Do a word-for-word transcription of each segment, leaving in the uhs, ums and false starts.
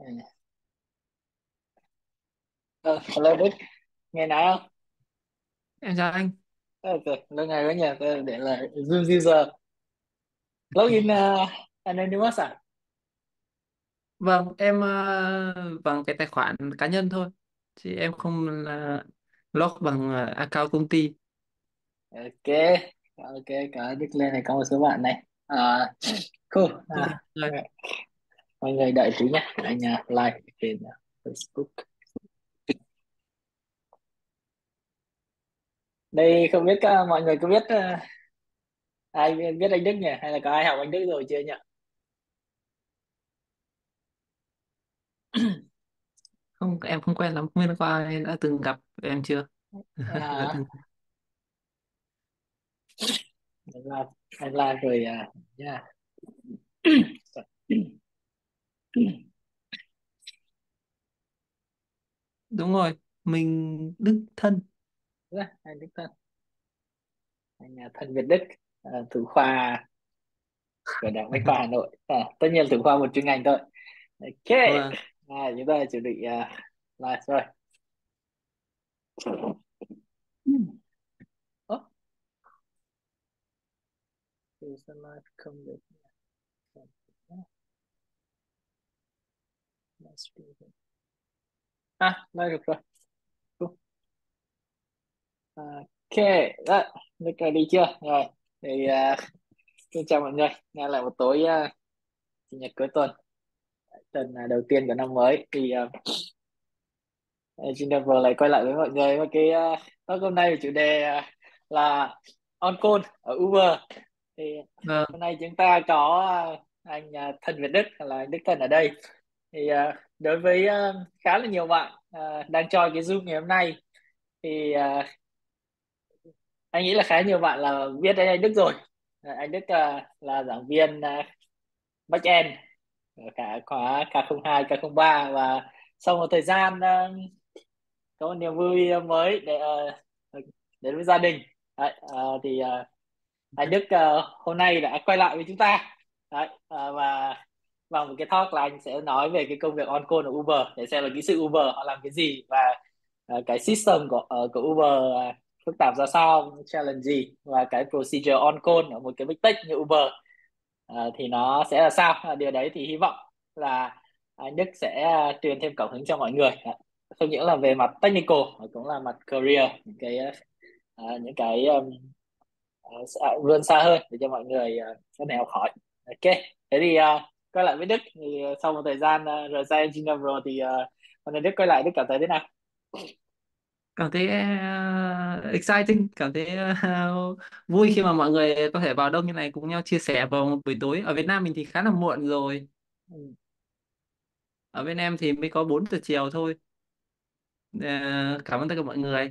Ờ, hello Đức, nghe nói không? Em chào anh. Ờ, ok, lâu ngày quá nhỉ, tôi để là Zoom user. Login uh, anonymous à? Vâng, em ờ, bằng cái tài khoản cá nhân thôi. Chứ em không là log bằng ờ, account công ty. Ok, ok, có Đức lên này có một số bạn này. À, cool. Ôi, À, rồi. mọi người đợi tí nhé, anh uh, like trên uh, Facebook. Đây không biết uh, mọi người có biết uh, ai biết biết anh Đức nhỉ? Hay là có ai học anh Đức rồi chưa nhỉ? Không, em không quen lắm, không biết có ai đã từng gặp em chưa. Đã À, từng. anh like, anh like rồi, uh, yeah. Đúng rồi, mình đích thân. Dạ, anh Đức thân, anh uh, thân Việt Đức, uh, thủ khoa của Đại học Bách khoa Hà Nội. À, tất nhiên thủ khoa một chuyên ngành thôi. Ok, Vâng, à, chúng ta chuẩn bị uh, live rồi. Ơ, thì sao live không được? À, live được rồi. Cool. Ok, đó, nước cờ đi chưa? Rồi, thì uh, xin chào mọi người. Nghe lại một tối uh, chủ nhật cuối tuần, tuần uh, đầu tiên của năm mới. Thì uh, Ginevra lại quay lại với mọi người với cái uh, talk hôm nay, chủ đề uh, là on call ở Uber. Thì vâng, hôm nay chúng ta có uh, anh uh, Thân Việt Đức, là anh Đức Thân ở đây. Thì uh, đối với uh, khá là nhiều bạn uh, đang join cái Zoom ngày hôm nay, thì uh, anh nghĩ là khá nhiều bạn là biết đến anh Đức rồi. Uh, anh Đức uh, là giảng viên uh, backend ở cả khóa K không hai, K không ba, và sau một thời gian uh, có một niềm vui mới để uh, đến với gia đình. Đấy, uh, thì uh, anh Đức uh, hôm nay đã quay lại với chúng ta. Đấy, uh, và vào một cái talk là anh sẽ nói về cái công việc on call ở Uber, để xem là kỹ sư Uber họ làm cái gì, và uh, cái system của uh, của Uber uh, phức tạp ra sao, challenge gì, và cái procedure on call ở một cái big tech như Uber uh, thì nó sẽ là sao. Uh, điều đấy thì hy vọng là anh Đức sẽ uh, truyền thêm cảm hứng cho mọi người. Uh, không những là về mặt technical mà cũng là mặt career, những cái uh, những cái um, uh, xa- vươn xa hơn để cho mọi người uh, có thể học hỏi. Ok, thế thì uh, quay lại với Đức. Thì uh, sau một thời gian uh, rời xa Engineer rồi thì uh, hôm nay Đức quay lại, Đức cảm thấy thế nào? cảm thấy ờ, exciting, cảm thấy ờ, vui khi mà mọi người có thể vào đông như này cùng nhau chia sẻ vào một buổi tối. Ở Việt Nam mình thì khá là muộn rồi. Ừ, Ở bên em thì mới có bốn giờ chiều thôi. Ờ, cảm ơn tất cả mọi người.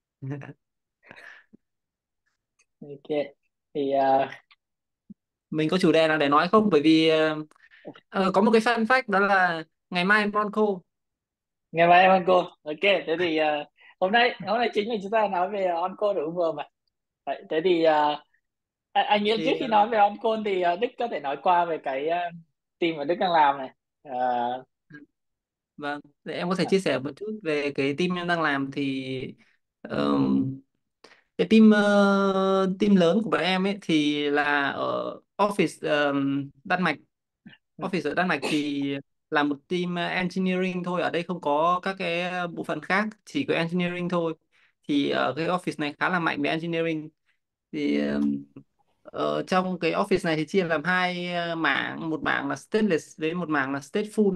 ok, thì uh, Mình có chủ đề nào để nói không? Bởi vì ờ, ờ, có một cái fun fact đó là ngày mai Bronco. ngày mai em on call. Ok, thế thì uh, hôm nay hôm nay chính là chúng ta nói về on call ở Uber mà. Đấy, thế thì uh, anh, anh nghĩ trước Thì khi ờ, nói về on call thì uh, Đức có thể nói qua về cái uh, team mà Đức đang làm này. Uh, vâng, để em có thể chia sẻ một chút về cái team em đang làm thì ờm, cái team ờ, team lớn của bọn em ấy thì là ở office ờm, Đan Mạch. Office ở Đan Mạch thì là một team ờ, engineering thôi, ở đây không có các cái bộ phận khác, chỉ có engineering thôi. Thì ở cái office này khá là mạnh về engineering. Thì ờm, ở trong cái office này thì chia làm hai ờ, mảng, một mảng là stateless với một mảng là stateful.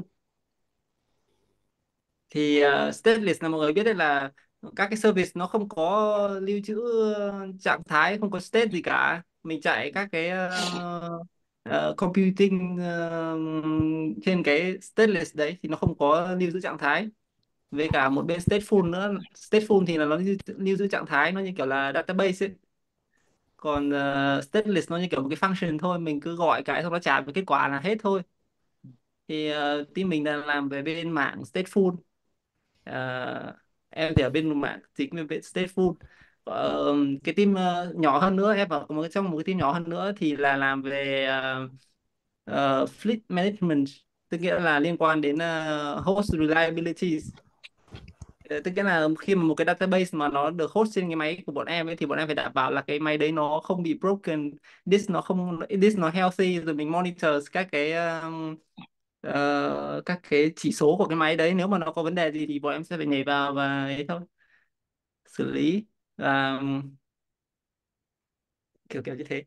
Thì uh, stateless là mọi người biết đấy, là các cái service nó không có lưu trữ ờ, trạng thái, không có state gì cả, mình chạy các cái ờ, ờ, computing ờ, trên cái stateless đấy thì nó không có lưu giữ trạng thái. Với cả một bên stateful nữa, stateful thì là nó lưu, lưu giữ trạng thái, nó như kiểu là database ấy. Còn uh, stateless nó như kiểu một cái function thôi, mình cứ gọi cái xong nó trả một kết quả là hết thôi. Thì uh, team mình là làm về bên mảng stateful. Ờ, em thì ở bên mạng chính về bên State Food. Ờ, cái team ờ, nhỏ hơn nữa, em ở một trong một cái team nhỏ hơn nữa thì là làm về ờ, ờ, fleet management. tức nghĩa là liên quan đến ờ, host reliability. Ờ, tức nghĩa là khi mà một cái database mà nó được host trên cái máy của bọn em ấy, thì bọn em phải đảm bảo là cái máy đấy nó không bị broken, disk nó không, disk nó healthy, rồi mình monitor các cái um, ờ, các cái chỉ số của cái máy đấy. Nếu mà nó có vấn đề gì thì bọn em sẽ phải nhảy vào và ấy thôi, xử lý, và kiểu kiểu như thế.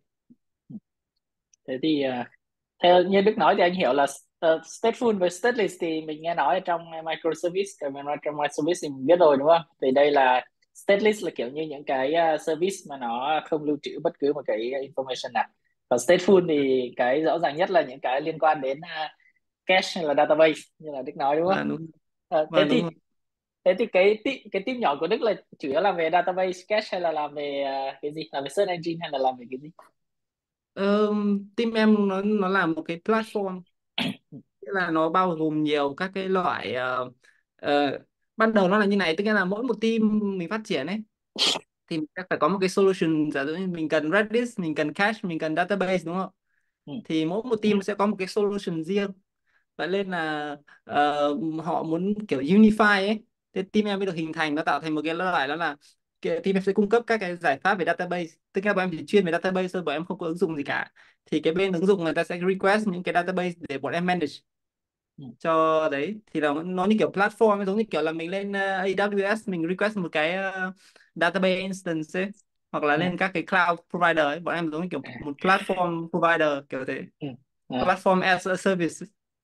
Thế thì ờ, theo như Đức nói thì anh hiểu là uh, stateful với stateless thì mình nghe nói ở trong microservice, tại mình nói trong microservice thì mình biết rồi đúng không? Thì đây là stateless là kiểu như những cái uh, service mà nó không lưu trữ bất cứ một cái information nào. Còn stateful thì cái rõ ràng nhất là những cái liên quan đến uh, cache hay là database như là Đức nói đúng Và không? đúng, Ờ, thế và đúng thì rồi. thế thì cái team, cái team nhỏ của Đức là chủ yếu làm về database cache hay là làm về uh, cái gì? Làm về search engine hay là làm về cái gì? Ờ, team em nó nó là một cái platform, nghĩa là nó bao gồm nhiều các cái loại ờ, ờ, ban đầu nó là như này, tức là mỗi một team mình phát triển ấy thì mình sẽ phải có một cái solution. Giả dụ như mình cần Redis, mình cần cache, mình cần database, đúng không? Ừ. Thì mỗi một team sẽ có một cái solution riêng, vậy nên là ờ, họ muốn kiểu unify ấy. Thế team em mới được hình thành, nó tạo thành một cái loại, đó là cái team em sẽ cung cấp các cái giải pháp về database, tức là bọn em chỉ chuyên về database thôi, bọn em không có ứng dụng gì cả. Thì cái bên ứng dụng người ta sẽ request những cái database để bọn em manage Ừ. cho đấy. Thì là nó như kiểu platform ấy, giống như kiểu là mình lên ờ, a vê ét mình request một cái ờ, database instance ấy, hoặc là Ừ. lên các cái cloud provider ấy, bọn em giống như kiểu một platform provider kiểu thế, Ừ. À. platform as a service.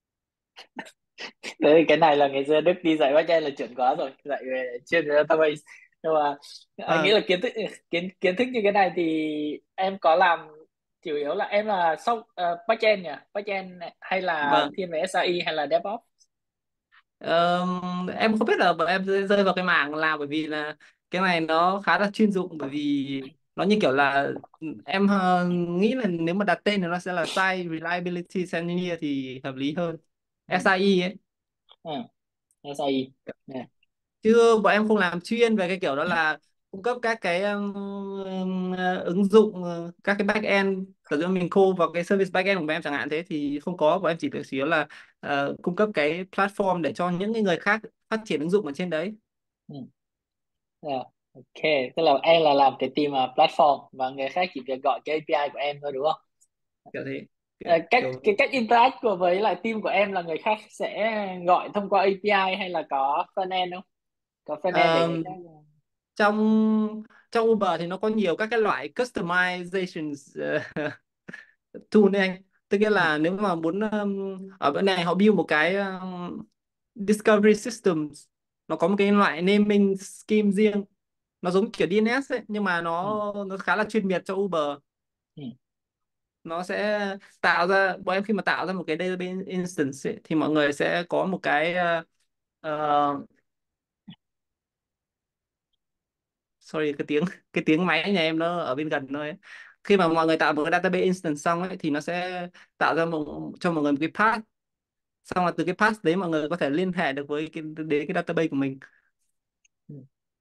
Thế thì cái này là ngày xưa Đức đi dạy backend là chuẩn quá rồi, dạy về chuyên về database. Nhưng mà anh nghĩ À, là kiến thức kiến kiến thức như cái này thì em có làm, chủ yếu là em là sau uh, backend nhỉ, backend hay là vâng. thiên về ét i hay là DevOps? Ờ, em không biết là bọn em sẽ rơi vào cái mảng nào, bởi vì là cái này nó khá là chuyên dụng, bởi vì nó như kiểu là em ờ, nghĩ là nếu mà đặt tên thì nó sẽ là Site Reliability Engineer thì hợp lý hơn, Ừ. ét i ấy. Ừ. ét i. Nè. Chứ bọn em không làm chuyên về cái kiểu đó là cung cấp các cái um, um, ứng dụng, uh, các cái backend, ví dụ mình call vào cái service backend của bọn em chẳng hạn, thế thì không có. Bọn em chỉ được chủ yếu là uh, cung cấp cái platform để cho những cái người khác phát triển ứng dụng ở trên đấy, Ừ. Rồi. Ok, tức là em là làm cái team uh, platform và người khác chỉ việc gọi cái a pê i của em thôi đúng không? kiểu thế, kiểu, Ờ, cách kiểu cái cách interact của với lại team của em là người khác sẽ gọi thông qua a pê i hay là có frontend không? Có frontend để người um, khác. trong trong Uber thì nó có nhiều các cái loại customization uh, tool đấy anh. Tức nghĩa Ừ. là nếu mà muốn um, ở bên này họ build một cái um, discovery systems, nó có một cái loại naming scheme riêng, nó giống kiểu đê en ét ấy, nhưng mà Ừ. nó nó khá là chuyên biệt cho Uber. Ừ. Nó sẽ tạo ra, bọn em khi mà tạo ra một cái database instance ấy, thì mọi người sẽ có một cái uh, uh, sorry, cái tiếng cái tiếng máy nhà em nó ở bên gần thôi ấy. Khi mà mọi người tạo một cái database instance xong ấy, thì nó sẽ tạo ra một, cho mọi người một cái path, xong là từ cái path đấy mọi người có thể liên hệ được với cái đến cái database của mình. Ừ.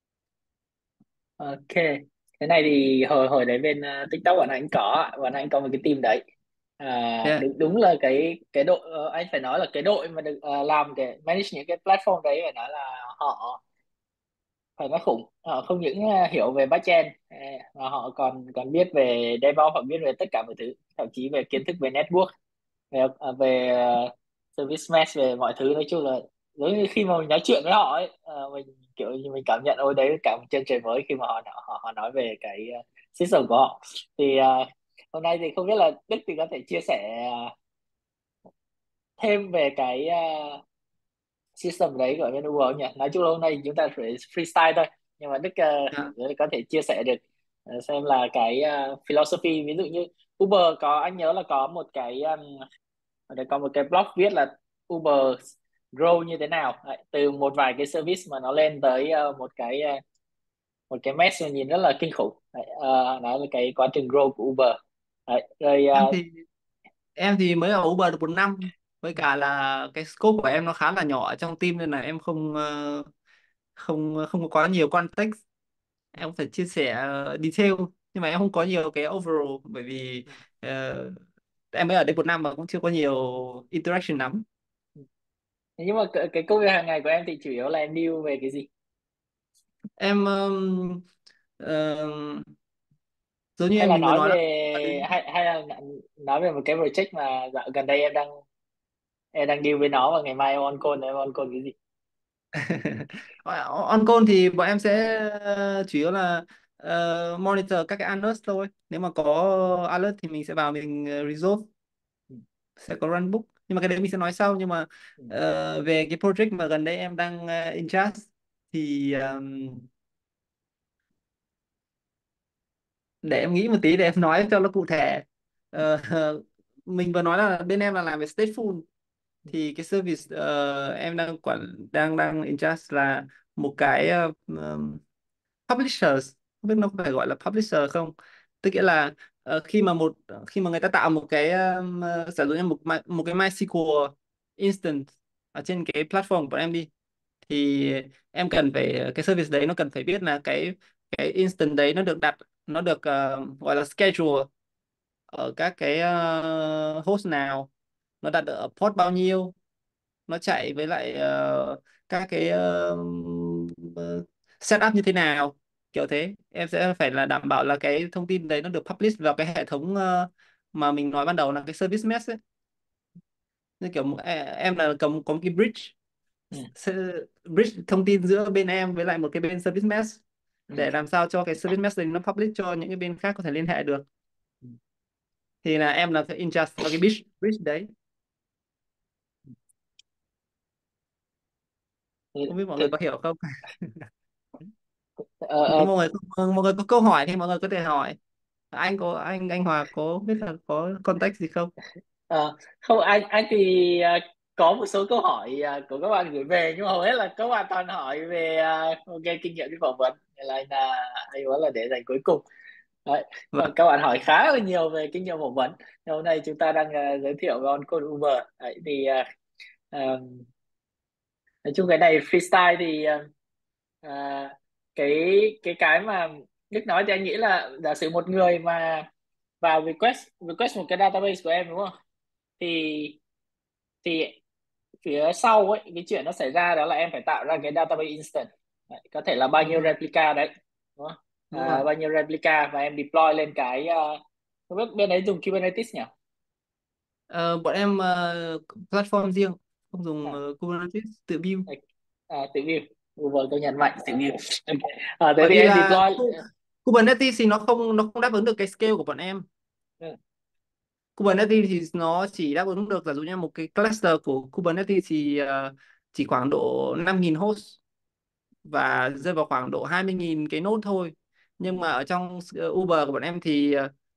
Ok, cái này thì hồi hồi đấy bên uh, TikTok bọn anh có bọn anh có một cái team đấy. À, Yeah. đúng đúng là cái cái đội ờ, anh phải nói là cái đội mà được ờ, làm cái manage những cái platform đấy phải nói là họ phải nói khủng. Họ không những ờ, hiểu về backend ờ, mà họ còn còn biết về DevOps, họ biết về tất cả mọi thứ, thậm chí về kiến thức về network, về ờ, về ờ, service mesh, về mọi thứ. Nói chung là giống như khi mà mình nói chuyện với họ ấy, ờ, mình kiểu như mình cảm nhận ôi đấy là cả một chân trời mới khi mà họ họ, họ nói về cái ờ, system của họ. Thì ờ, hôm nay thì không biết là Đức thì có thể chia sẻ ờ, thêm về cái ờ, system đấy của bên Uber không nhỉ? Nói chung là hôm nay chúng ta phải freestyle thôi, nhưng mà Đức Yeah. uh, có thể chia sẻ được ờ, xem là cái ờ, philosophy, ví dụ như Uber có, anh nhớ là có một cái um, ở đây có một cái blog viết là Uber grow như thế nào. Đấy, từ một vài cái service mà nó lên tới ờ, một cái ờ, một cái mess mà nhìn rất là kinh khủng. Đấy, ờ, đó là cái quá trình grow của Uber. Đấy, rồi em ờ, thì em thì mới ở Uber được một năm, với cả là cái scope của em nó khá là nhỏ ở trong team, nên là em không ờ, không không có quá nhiều context. Em có thể chia sẻ ờ, detail, nhưng mà em không có nhiều cái overall, bởi vì ờ, em mới ở đây một năm mà cũng chưa có nhiều interaction lắm. Nhưng mà cái, cái công việc hàng ngày của em thì chủ yếu là em deal về cái gì? Em um, ờ, giống như Hay em là mình vừa nói nói về, là hay hay là nói về một cái project mà dạo gần đây em đang em đang deal với nó, và ngày mai em on call, em on call cái gì? on call thì bọn em sẽ ờ, chủ yếu là ờ, monitor các cái alert thôi. Nếu mà có alert thì mình sẽ vào mình ờ, resolve, Ừ. sẽ có run book, nhưng mà cái đấy mình sẽ nói sau. Nhưng mà Ừ. ờ, về cái project mà gần đây em đang ờ, in charge thì ờm, để em nghĩ một tí để em nói cho nó cụ thể. Ờ, mình vừa nói là bên em là làm về stateful, thì cái service ờ, em đang quản đang đang in charge là một cái ờ, ờm, publishers, không biết nó có phải gọi là publisher không. Tức nghĩa là ờ, khi mà một khi mà người ta tạo một cái um, ờ, giả dụ như một my- một cái MySQL instance ở trên cái platform của bọn em đi, thì em cần phải cái service đấy nó cần phải biết là cái cái instance đấy nó được đặt, nó được ờ, gọi là schedule ở các cái ờ, host nào, nó đặt ở port bao nhiêu, nó chạy với lại ờ, các cái ờ, ờ, setup như thế nào, kiểu thế. Em sẽ phải là đảm bảo là cái thông tin đấy nó được publish vào cái hệ thống ờ, mà mình nói ban đầu là cái service mesh ấy. Như kiểu một- e- em là cầm có một cái bridge, Ừ. se- bridge thông tin giữa bên em với lại một cái bên service mesh, Ừ. để làm sao cho cái service mesh đấy nó publish cho những cái bên khác có thể liên hệ được. Ừ. Thì là em là phải in charge vào cái bridge bridge đấy. Thế- Không biết mọi người thế- có hiểu không. ờ, Nếu ờ, mọi người mọi người có câu hỏi thì mọi người có thể hỏi. Anh có anh anh Hòa có biết là có contact gì không? ờ, Không, anh anh thì ờ, có một số câu hỏi ờ, của các bạn gửi về, nhưng mà hầu hết là các bạn toàn hỏi về uh, ok, kinh nghiệm đi phỏng vấn, nên là anh là anh muốn là để dành cuối cùng. Đấy. Còn Vâng. các bạn hỏi khá là nhiều về kinh nghiệm phỏng vấn. Nhưng hôm nay chúng ta đang ờ, giới thiệu về on-call Uber. Đấy, thì ờ, ờ, nói chung cái này freestyle thì ờ, à, cái cái cái mà Đức nói thì anh nghĩ là giả sử một người mà vào request request một cái database của em, đúng không? Thì thì phía sau ấy, cái chuyện nó xảy ra đó là em phải tạo ra cái database instance. Đấy, có thể là bao Đúng nhiêu rồi. replica đấy, đúng không? Đúng rồi. À, bao nhiêu replica và em deploy lên cái uh, không biết bên đấy dùng Kubernetes nhỉ? Ờ, bọn em ờ, platform riêng, không dùng À, ờ, Kubernetes tự build. à, tự view. Google tôi nhận mạnh tự view. Ok. À, thế Bởi thì vì em là deploy. Ku- Kubernetes thì nó không nó không đáp ứng được cái scale của bọn em. Ừ. Kubernetes thì nó chỉ đáp ứng được, giả dụ như một cái cluster của Kubernetes thì ờ, chỉ khoảng độ năm nghìn host và rơi vào khoảng độ hai mươi nghìn cái node thôi. Nhưng mà ở trong ờ, Uber của bọn em thì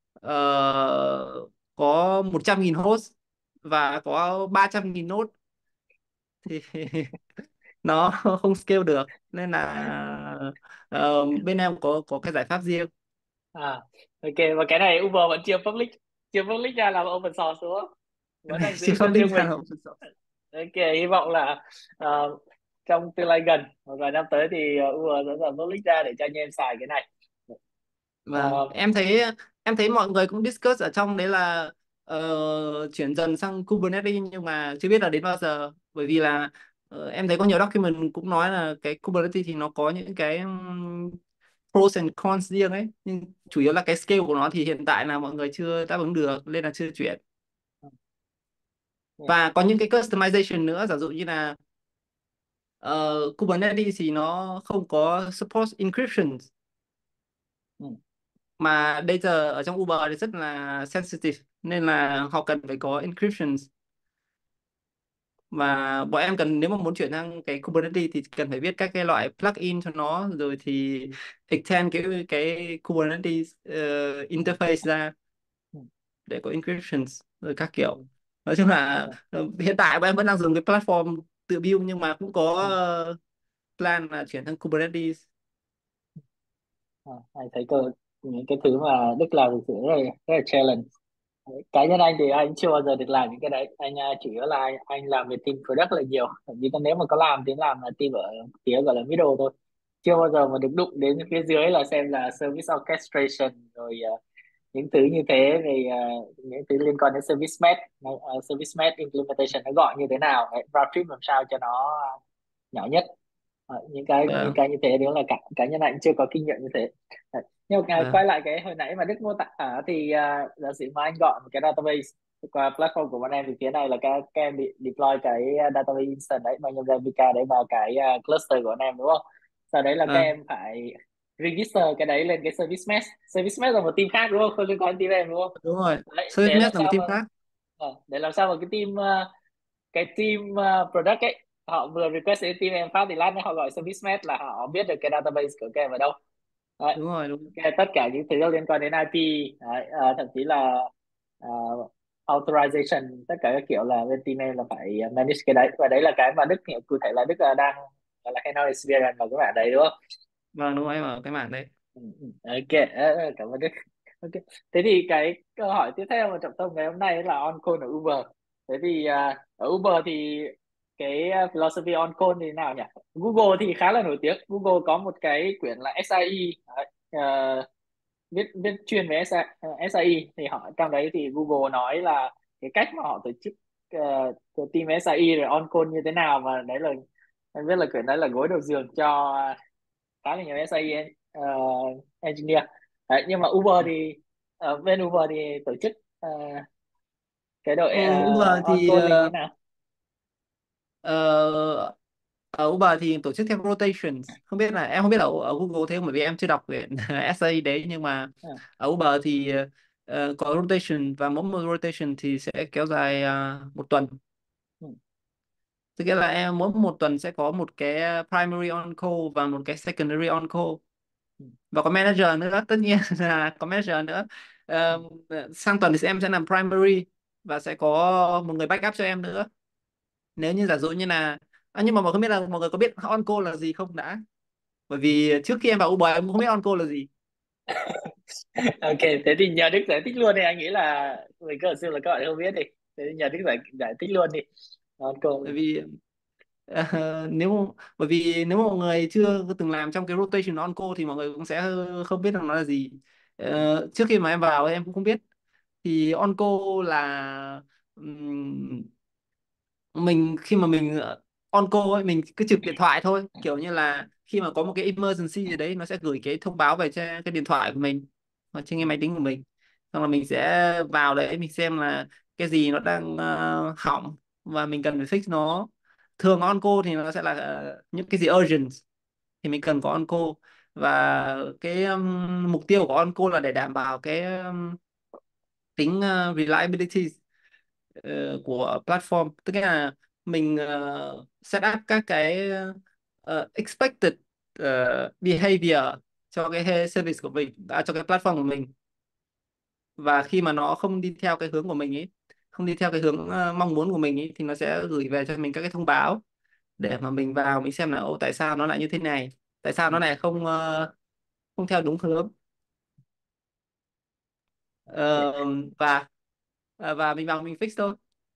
ờ, có một trăm nghìn host và có ba trăm nghìn node, thì nó không scale được, nên là ờ, bên em có có cái giải pháp riêng. À, ok, và cái này Uber vẫn chưa public, chưa public ra làm open source đúng không? Cái Vẫn này đang chưa giữ cho public riêng ra mình. là open source. Ok, hy vọng là ờ, trong tương lai gần, một vài năm tới thì ờ, Uber sẽ dần public ra để cho anh em xài cái này. Vâng, Ờ, em thấy em thấy mọi người cũng discuss ở trong đấy là ờ, chuyển dần sang Kubernetes, nhưng mà chưa biết là đến bao giờ. Bởi vì là ờ, em thấy có nhiều document cũng nói là cái Kubernetes thì nó có những cái ừm, pros and cons riêng ấy, nhưng chủ yếu là cái scale của nó thì hiện tại là mọi người chưa đáp ứng được nên là chưa chuyển. yeah. Và có những cái customization nữa, giả dụ như là ờ, Kubernetes thì nó không có support encryption, Ừ. mà data ở trong Uber thì rất là sensitive, nên là họ cần phải có encryption. Và bọn em cần, nếu mà muốn chuyển sang cái Kubernetes thì cần phải viết các cái loại plugin cho nó, rồi thì extend cái cái Kubernetes ờ, interface ra Ừ. để có encryption rồi các kiểu. Ừ. Nói chung là Yeah. ờ, hiện tại bọn em vẫn đang dùng cái platform tự build, nhưng mà cũng có Ừ. ờ, plan là chuyển sang Kubernetes. À, anh thấy cơ những cái thứ mà Đức làm thực sự rất là, rất là challenge. Đấy, cá nhân anh thì anh chưa bao giờ được làm những cái đấy. Anh à, chủ yếu là anh, anh làm về team product là nhiều, thậm chí còn nếu mà có làm thì làm là team ở phía gọi là middle thôi, chưa bao giờ mà được đụng đến phía dưới là xem là service orchestration rồi à, những thứ như thế, về ờ, những thứ liên quan đến service mesh, uh, service mesh implementation nó gọi như thế nào đấy, round trip làm sao cho nó nhỏ nhất. Ờ, những cái những Vâng, cái như thế, nếu là cả cá nhân anh chưa có kinh nghiệm như thế. Đấy. Nhưng mà à, vâng, quay lại cái hồi nãy mà Đức mô tả à, thì à, giả sử mà anh gọi một cái database qua platform của bọn em, thì phía này là các, các em bị deploy cái à, database instance đấy bằng nhân Replica đấy vào cái à, cluster của bọn em đúng không? Sau đấy là các vâng, em phải register cái đấy lên cái service mesh. Service mesh là một team khác đúng không, không liên quan đến team em đúng không? đúng rồi. Đấy, Service để làm Mesh là một sao mà team khác. ờ, để làm sao mà cái team à, cái team uh, product ấy, họ vừa request đến team em phát thì lát nữa họ gọi service mesh là họ biết được cái database của các em ở đâu. Đấy. Đúng rồi, đúng. Cái, tất cả những thứ liên quan đến i pê, đấy, à, thậm chí là à, authorization, tất cả các kiểu là bên team em là phải manage cái đấy, và đấy là cái mà Đức hiểu cụ thể là Đức là đang gọi là hands-on experience vào các bạn đấy đúng không? Vâng, đúng rồi, em ở cái mảng đấy. Ừ, ừ. Ok, ờ, ờ, cảm ơn Đức. Ok. Thế thì cái câu hỏi tiếp theo mà trọng tâm ngày hôm nay là on call ở Uber. Thế thì à, ở Uber thì cái à, philosophy on call thì nào nhỉ? Google thì khá là nổi tiếng. Google có một cái quyển là ét i e, đấy, ờ, viết viết chuyên về SI, ờ, ét i e, thì họ trong đấy thì Google nói là cái cách mà họ tổ chức uh, cái team ét i e rồi on call như thế nào, mà đấy là em biết là quyển đấy là gối đầu giường cho khá là nhiều ét i e uh, engineer. Đấy, nhưng mà Uber thì ở bên Uber thì tổ chức ờ, cái đội Ừ, uh, Uber on thì call thì như ờ, nào? ờ, ở Uber thì tổ chức theo rotations. Không biết là em không biết là ở, ở Google thế không, bởi vì em chưa đọc về ét a đấy, nhưng mà Ờ, ở Uber thì ờ, có rotation, và mỗi một rotation thì sẽ kéo dài ờ, một tuần. ừ, Tức nghĩa là em mỗi một tuần sẽ có một cái primary on call và một cái secondary on call, ừ, và có manager nữa, tất nhiên là có manager nữa. ừ. Ờ, sang tuần thì em sẽ làm primary, và sẽ có một người backup cho em nữa. Nếu như giả dụ như là à, nhưng mà mọi không biết là mọi người có biết on call là gì không đã, bởi vì trước khi em vào Uber em cũng không biết on call là gì. Ok, thế thì nhờ Đức giải thích luôn đi, anh nghĩ là mình cơ xưa là các bạn không biết đi. Thế thì nhờ Đức giải giải thích luôn đi. On call. Bởi vì ờ, nếu bởi vì nếu mà mọi người chưa từng làm trong cái rotation on call thì mọi người cũng sẽ không biết là nó là gì. Ờ, trước khi mà em vào em cũng không biết. Thì on call là ừm, mình khi mà mình ờ, on call ấy, mình cứ trực điện thoại thôi, kiểu như là khi mà có một cái emergency gì đấy nó sẽ gửi cái thông báo về cho cái điện thoại của mình hoặc trên cái máy tính của mình, xong là mình sẽ vào đấy mình xem là cái gì nó đang ờ, hỏng và mình cần phải fix nó. Thường on call thì nó sẽ là ờ, những cái gì urgent thì mình cần có on call. Và cái um, mục tiêu của on call là để đảm bảo cái um, tính ờ, reliability ờ, của platform, tức là mình ờ, set up các cái ờ, expected ờ, behavior cho cái he- service của mình, à, cho cái platform của mình. Và khi mà nó không đi theo cái hướng của mình ấy, không đi theo cái hướng ờ, mong muốn của mình ấy, thì nó sẽ gửi về cho mình các cái thông báo để mà mình vào mình xem là ô tại sao nó lại như thế này, tại sao nó lại không ờ, không theo đúng hướng. Ờ, và ờ, và mình vào mình fix thôi.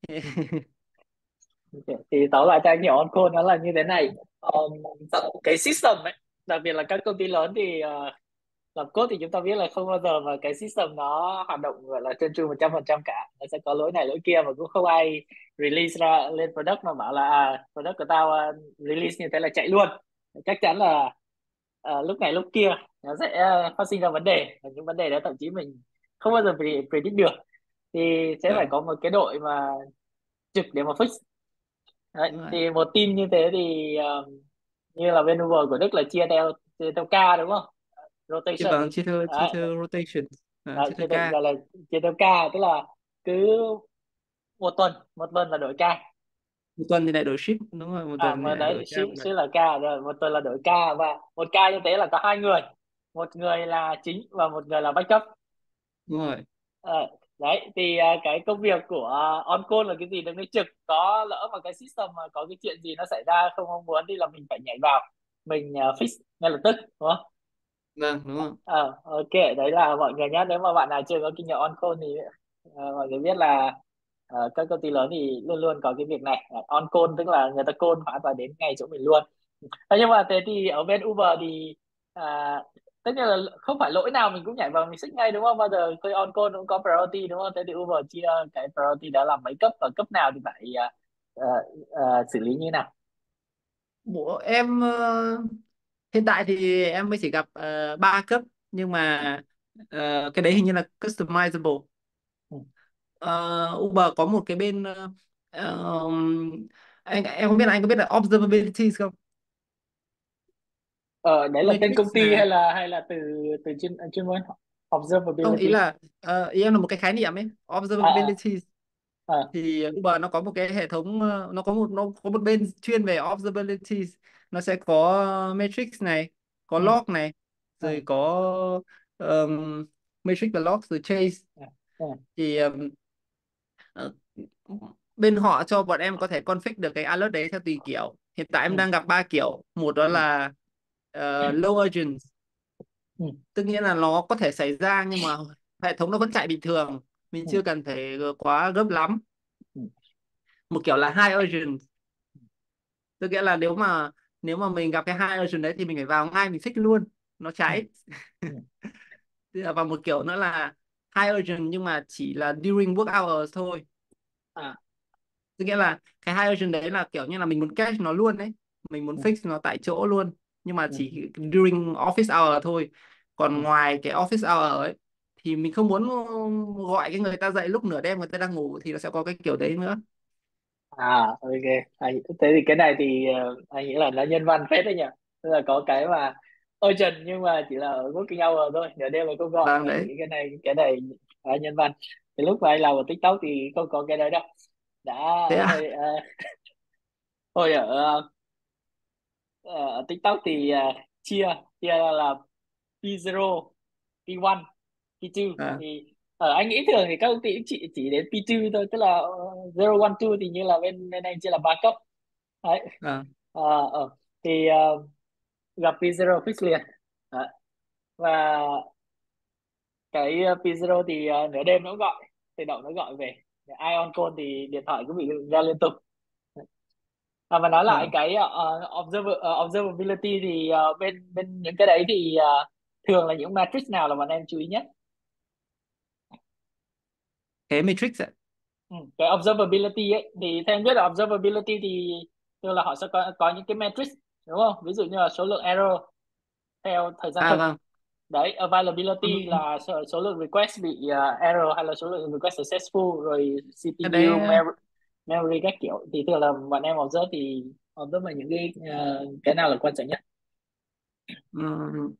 Ok, thì tóm lại cho anh hiểu on call nó là như thế này. um, cái system ấy, đặc biệt là các công ty lớn thì uh, làm code thì chúng ta biết là không bao giờ mà cái system nó hoạt động gọi là trơn tru một trăm phần trăm cả, nó sẽ có lỗi này lỗi kia, mà cũng không ai release ra lên product mà bảo là à, product của tao uh, release như thế là chạy luôn. Chắc chắn là uh, lúc này lúc kia nó sẽ uh, phát sinh ra vấn đề, và những vấn đề đó thậm chí mình không bao giờ pre- predict được, thì sẽ phải Vâng, có một cái đội mà trực để mà fix. Đấy, đúng rồi. thì một team như thế thì um, như là bên Uber của Đức là chia theo chia theo ca đúng không? Chứ Rotation. vâng, chia theo chia Đấy, theo rotation. Vâng, đấy, chia theo chia theo, ca. gọi là chia theo ca, tức là cứ một tuần một tuần là đổi ca. Một tuần thì lại đổi shift, đúng rồi, một À tuần thì mà lại đổi đấy, ca ship một lần. ship là ca rồi, một tuần là đổi ca, và một ca như thế là có hai người, một người là chính và một người là backup. Đúng rồi. Ờ, đấy thì à, cái công việc của à, on call là cái gì, đừng đi trực, có lỡ mà cái system mà có cái chuyện gì nó xảy ra không mong muốn thì là mình phải nhảy vào, mình à, fix ngay lập tức đúng không? Vâng, đúng rồi. Ờ, ok, đấy là mọi người nhé, nếu mà bạn nào chưa có kinh nghiệm on call thì ờ, mọi người biết là ờ, các công ty lớn thì luôn luôn có cái việc này. Ờ, on call tức là người ta call phát và đến ngay chỗ mình luôn. Thế nhưng mà thế thì ở bên Uber thì à, tất nhiên là không phải lỗi nào mình cũng nhảy vào mình xích ngay đúng không, bao giờ khi on call cũng có priority đúng không, thế thì Uber chia cái priority đó làm mấy cấp và cấp nào thì phải à, à, à, xử lý như nào? Bộ em ờ, hiện tại thì em mới chỉ gặp uh, ba cấp, nhưng mà ờ, cái đấy hình như là customizable. Ừ. Ờ, Uber có một cái bên ờ, ờ, anh em không biết là anh có biết là observability không? ờ Đấy là tên công Matrix ty hay này, là hay là từ từ chuyên chuyên môn không, ý observability? là ờ, ý em là một cái khái niệm ấy, À observability. à à Thì Uber nó có một cái hệ thống, ờ, nó có một nó có một bên chuyên về observability. Nó sẽ có matrix này, có ừ log này, à rồi có um, matrix và log rồi trace. à à Thì um, ờ, bên họ cho bọn em có thể config được cái alert đấy theo tùy kiểu. Hiện tại ừ em đang gặp ba kiểu. Một đó ừ là ờ, low urgent, ừ tức nghĩa là nó có thể xảy ra nhưng mà hệ thống nó vẫn chạy bình thường, mình ừ chưa cần phải quá gấp lắm. ừ Một kiểu là high urgent, tức nghĩa là nếu mà nếu mà mình gặp cái high urgent đấy thì mình phải vào ngay mình fix luôn, nó ừ cháy. ừ Và một kiểu nữa là high urgent nhưng mà chỉ là during work hours thôi, à tức nghĩa là cái high urgent đấy là kiểu như là mình muốn catch nó luôn đấy, mình muốn ừ fix nó tại chỗ luôn, nhưng mà ừ chỉ during office hour thôi. ừ Còn ngoài cái office hour ấy thì mình không muốn gọi cái người ta dậy lúc nửa đêm người ta đang ngủ thì nó sẽ có cái kiểu đấy nữa. à ok. Anh, thế thì cái này thì ờ, anh nghĩ là nó nhân văn phết đấy nhỉ, tức là có cái mà urgent nhưng mà chỉ là ở working hour thôi, nửa đêm mà không gọi. Vâng Anh đấy. nghĩ cái này cái này khá nhân văn. Cái lúc mà anh làm ở TikTok thì không có cái đấy đâu. Đã Thế à? hồi ờ, hồi ở ờ, ở TikTok thì ờ, chia chia là P zero, P một, P hai. À, Thì ở anh nghĩ thường thì các công ty cũng chỉ chỉ đến P hai thôi, tức là ờ, zero one two thì như là bên bên anh chia là ba cấp đấy. à. Ờ, ờ. Thì ờ, gặp P zero fix liền. Đấy. Và cái ờ, P zero thì ờ, nửa đêm nó cũng gọi, tự động nó gọi về, ai on call thì điện thoại cũng bị ra liên tục. À, và nói lại Ờ. cái ờ, observer, ờ, observability thì ờ, bên bên những cái đấy thì ờ, thường là những matrix nào là bọn em chú ý nhất? Cái matrix ạ. Ừ. Cái observability ấy thì theo em biết là observability thì thường là họ sẽ có, có những cái metric đúng không, ví dụ như là số lượng error theo thời gian À thực. vâng. Đấy, availability Ừm, là số, số lượng request bị uh, error hay là số lượng request successful, rồi cái xê pê u đấy memory, memory các kiểu, thì thường là bọn em observe thì observe là những cái ờ, cái nào là quan trọng nhất? ừm,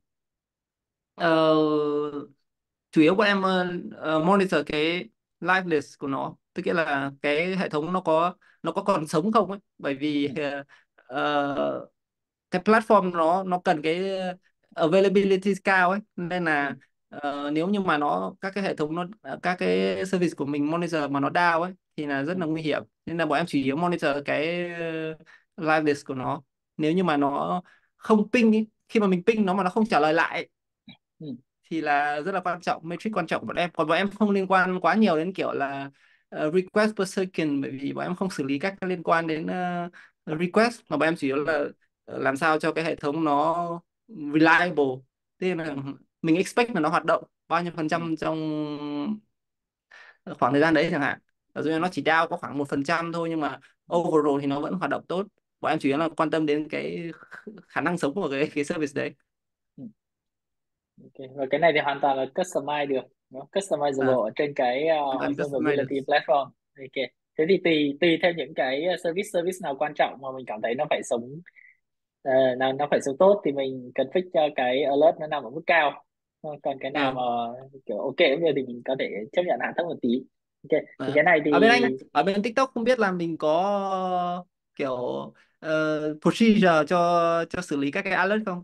ờ, chủ yếu bọn em ờ, ờ, monitor cái live list của nó, tức nghĩa là cái hệ thống nó có nó có còn sống không ấy, bởi vì Ừ. ờ, ờ, cái platform nó nó cần cái availability cao ấy, nên Ừ. là ờ, nếu như mà nó các cái hệ thống nó các cái service của mình monitor mà nó down ấy thì là rất Ừ. là nguy hiểm, nên là bọn em chủ yếu monitor cái ờ, live list của nó. Nếu như mà nó không ping ý, khi mà mình ping nó mà nó không trả lời lại Ừ. thì là rất là quan trọng, metric quan trọng của bọn em. Còn bọn em không liên quan quá nhiều đến kiểu là ờ, request per second, bởi vì bọn em không xử lý các cái liên quan đến ờ, request, mà bọn em chủ yếu là ờ, làm sao cho cái hệ thống nó reliable, tức là mình expect là nó hoạt động bao nhiêu phần Ừ. trăm trong khoảng thời gian đấy chẳng hạn. Ví dụ như Ừ. nó chỉ down có khoảng một phần trăm thôi nhưng mà overall thì nó vẫn hoạt động tốt. Bọn em chủ yếu là quan tâm đến cái khả năng sống của cái cái service đấy. Ừ. Ok. Và cái này thì hoàn toàn là customize được, đúng không? À, Customizable ở trên cái uh, vẫn customize được. observability platform. Ok. Thế thì tùy tùy theo những cái service service nào quan trọng mà mình cảm thấy nó phải sống ờ, nó nó phải sống tốt thì mình cần fix cho cái alert nó nằm ở mức cao. Ờ, còn cái nào mà À. kiểu ok cũng được thì mình có thể chấp nhận hạ thấp một tí. Ok, thì À. cái này thì Ở bên anh, ở bên TikTok không biết là mình có kiểu ờ, procedure cho cho xử lý các cái alert không?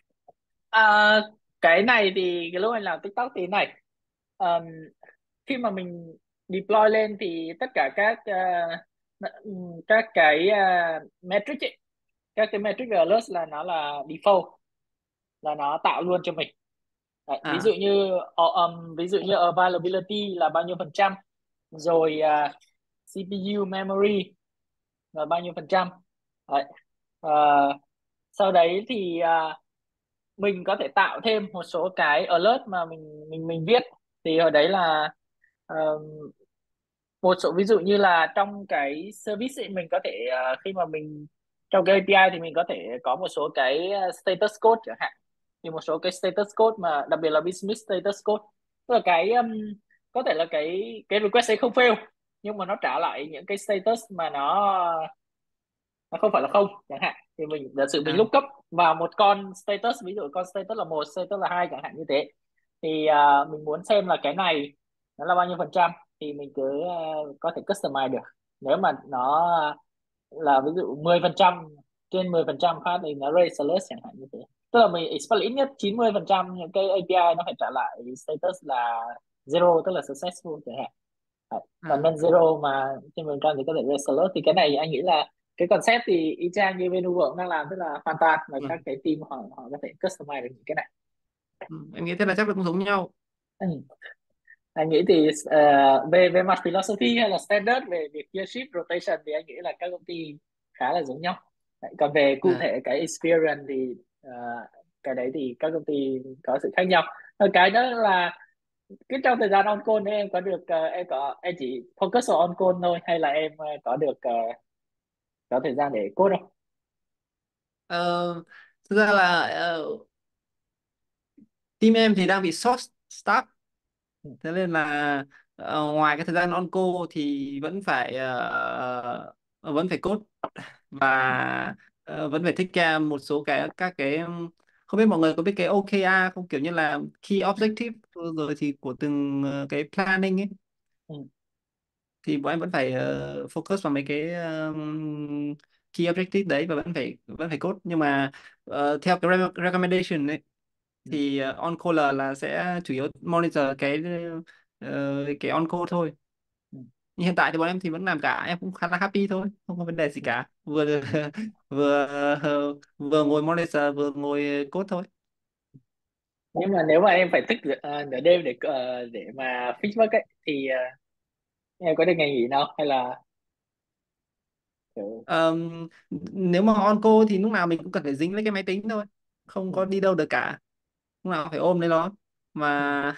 à, cái này thì cái lúc anh làm TikTok thì này, ờm, khi mà mình deploy lên thì tất cả các ờ, các cái uh, metric ấy, các cái metric về alert là nó là default, là nó tạo luôn cho mình. Đấy, ví dụ À. như ờ, um, ví dụ như availability là bao nhiêu phần trăm, rồi uh, xê pê u memory là bao nhiêu phần trăm. Đấy. Ờ, sau đấy thì uh, mình có thể tạo thêm một số cái alert mà mình mình mình viết. Thì hồi đấy là ờ, một số ví dụ như là trong cái service ấy, mình có thể ờ, khi mà mình trong cái a pê i thì mình có thể có một số cái ờ, status code chẳng hạn. Thì một số cái status code mà đặc biệt là business status code, tức là cái um, có thể là cái cái request ấy không fail, nhưng mà nó trả lại những cái status mà nó nó không phải là không chẳng hạn. Thì mình giả sử mình À, lookup vào một con status, ví dụ con status là một, status là hai chẳng hạn như thế. Thì à, mình muốn xem là cái này nó là bao nhiêu phần trăm, thì mình cứ à, có thể customize được. Nếu mà nó là ví dụ mười phần trăm, trên mười phần trăm phát thì nó raise alert chẳng hạn như thế. Tức là mình expect là ít nhất chín mươi phần trăm những cái a pê i nó phải trả lại status là zero, tức là successful chẳng hạn. Đấy. Còn à, non zero mà trên phần trăm thì có thể raise alert. Thì cái này anh nghĩ là cái concept thì y chang như bên Google cũng đang làm, tức là hoàn toàn mà ừ. các cái team họ họ có thể customize được những cái này. Ừ, em nghĩ thế là chắc là cũng giống nhau. Ừ. Anh nghĩ thì ờ, về về mặt philosophy hay là standard về việc chia shift rotation thì anh nghĩ là các công ty khá là giống nhau. Đấy, còn về cụ À, thể cái experience thì ờ, cái đấy thì các công ty có sự khác nhau. Và cái đó là cái trong thời gian on call ấy, em có được ờ, em có em chỉ focus vào on call thôi, hay là em ờ, có được ờ, có thời gian để code không? ờ, thực ra là ờ, team em thì đang bị short staff, Ừ. thế nên là ờ, ngoài cái thời gian on call thì vẫn phải ờ, ờ, vẫn phải code, và ờ, vẫn phải take care một số cái các cái um, không biết mọi người có biết cái o ca rờ không, kiểu như là key objective rồi thì của từng ờ, cái planning ấy, Ừ. thì bọn em vẫn phải ờ, focus vào mấy cái um, key objective đấy, và vẫn phải vẫn phải code. Nhưng mà ờ, theo cái re- recommendation ấy Ừ. thì ờ, on caller là sẽ chủ yếu monitor cái ờ, cái on call thôi. Ừ. Nhưng hiện tại thì bọn em thì vẫn làm cả, em cũng khá là happy thôi, không có vấn đề gì Ừ. cả, vừa vừa ờ, vừa ngồi monitor vừa ngồi code thôi. Nhưng mà nếu mà em phải thức ờ, nửa đêm để ờ, để mà fix bug ấy thì ờ, em có được ngày nghỉ nào, hay là kiểu... Ờm, Nếu mà on call thì lúc nào mình cũng cần phải dính với cái máy tính thôi, không Ừ. có đi đâu được cả, lúc nào cũng phải ôm lấy nó Ừ. mà.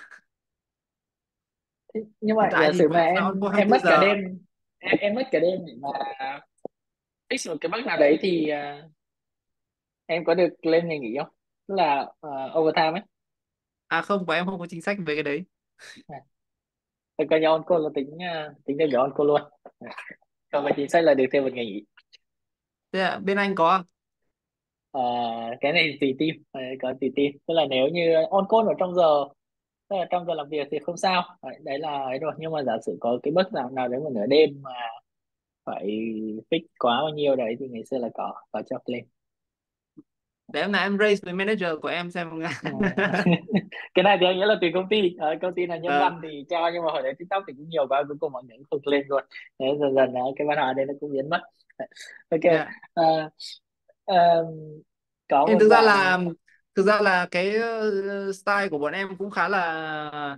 Thế, nhưng Hiện mà tại giả thì sử bọn mà em là em on call em mất hai mươi bốn cả giờ đêm, em, em mất cả đêm để mà fix một cái bug nào đấy thì ờ, em có được lên ngày nghỉ không, tức là uh, overtime ấy? À không, bọn em không có chính sách về cái đấy. À, tôi coi như on call là tính ờ, tính theo kiểu on call luôn. À, còn về chính sách là được thêm một ngày nghỉ. Thế à, bên anh có à? Ờ, cái này thì tùy team, ờ, có tùy team, tức là nếu như on call ở trong giờ, tức là trong giờ làm việc thì không sao. Đấy, đấy là ấy rồi. Nhưng mà giả sử có cái bước nào nào đấy mà nửa đêm mà phải fix quá bao nhiêu đấy thì ngày xưa là có có cho lên. Để em là em raise với manager của em xem. Ừ. Cái này thì anh nghĩ là tùy công ty. Ờ, công ty là nhân Ờ, văn thì cho, nhưng mà hồi đấy TikTok thì cũng nhiều quá, cuối cùng mọi người cũng không lên luôn. Thế dần dần nó- cái văn hóa đấy nó cũng biến mất. Ok. yeah. Ờ, ờ, có Em một thực ra bạn. là thực ra là cái ờ, style của bọn em cũng khá là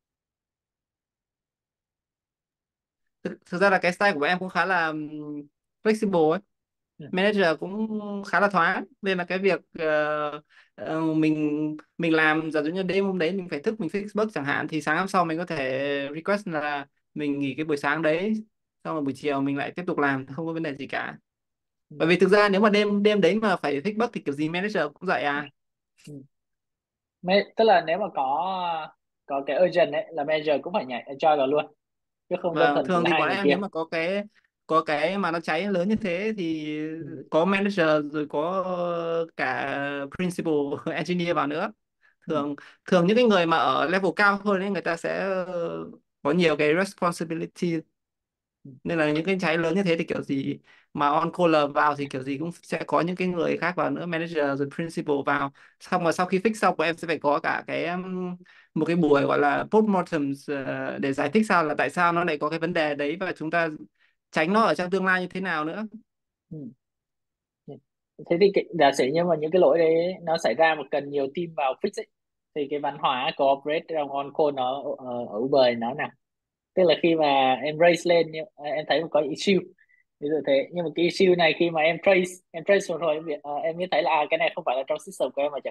thực, thực ra là cái style của bọn em cũng khá là ừm, flexible ấy. Ừ. Manager cũng khá là thoáng, nên là cái việc ờ, ờ, mình mình làm giả dụ như đêm hôm đấy mình phải thức mình fix bug chẳng hạn, thì sáng hôm sau mình có thể request là mình nghỉ cái buổi sáng đấy, xong rồi buổi chiều mình lại tiếp tục làm, không có vấn đề gì cả. Ừ. Bởi vì thực ra nếu mà đêm đêm đấy mà phải fix bug thì kiểu gì manager cũng dậy à. Ừ. Mẹ- tức là nếu mà có có cái urgent ấy là manager cũng phải nhảy cho vào luôn, chứ không đơn Và thuần chỉ thường là thì hai bọn người em kia. nếu mà có cái có cái mà nó cháy lớn như thế thì Ừ. có manager rồi có cả principal engineer vào nữa. Ừ. Thường thường những cái người mà ở level cao hơn ấy, người ta sẽ ờ, có nhiều cái responsibility, Ừ. nên là những cái cháy lớn như thế thì kiểu gì mà on caller vào thì kiểu gì cũng sẽ có những cái người khác vào nữa, manager rồi principal vào. Xong rồi sau khi fix xong bọn em sẽ phải có cả cái um, một cái buổi gọi là postmortem, ờ, để giải thích sao là tại sao nó lại có cái vấn đề đấy và chúng ta tránh nó ở trong tương lai như thế nào nữa. Ừ. Ừ. Thế thì cái, giả sử như mà những cái lỗi đấy nó xảy ra mà cần nhiều team vào fix ấy, thì cái văn hóa cooperate trong on call nó ở, ở Uber nó nào? Tức là khi mà em raise lên nhưng- à, em thấy có issue, ví dụ thế, nhưng mà cái issue này khi mà em trace em trace một rồi em, biết- ờ, em mới thấy là à, cái này không phải là trong system của em mà chẳng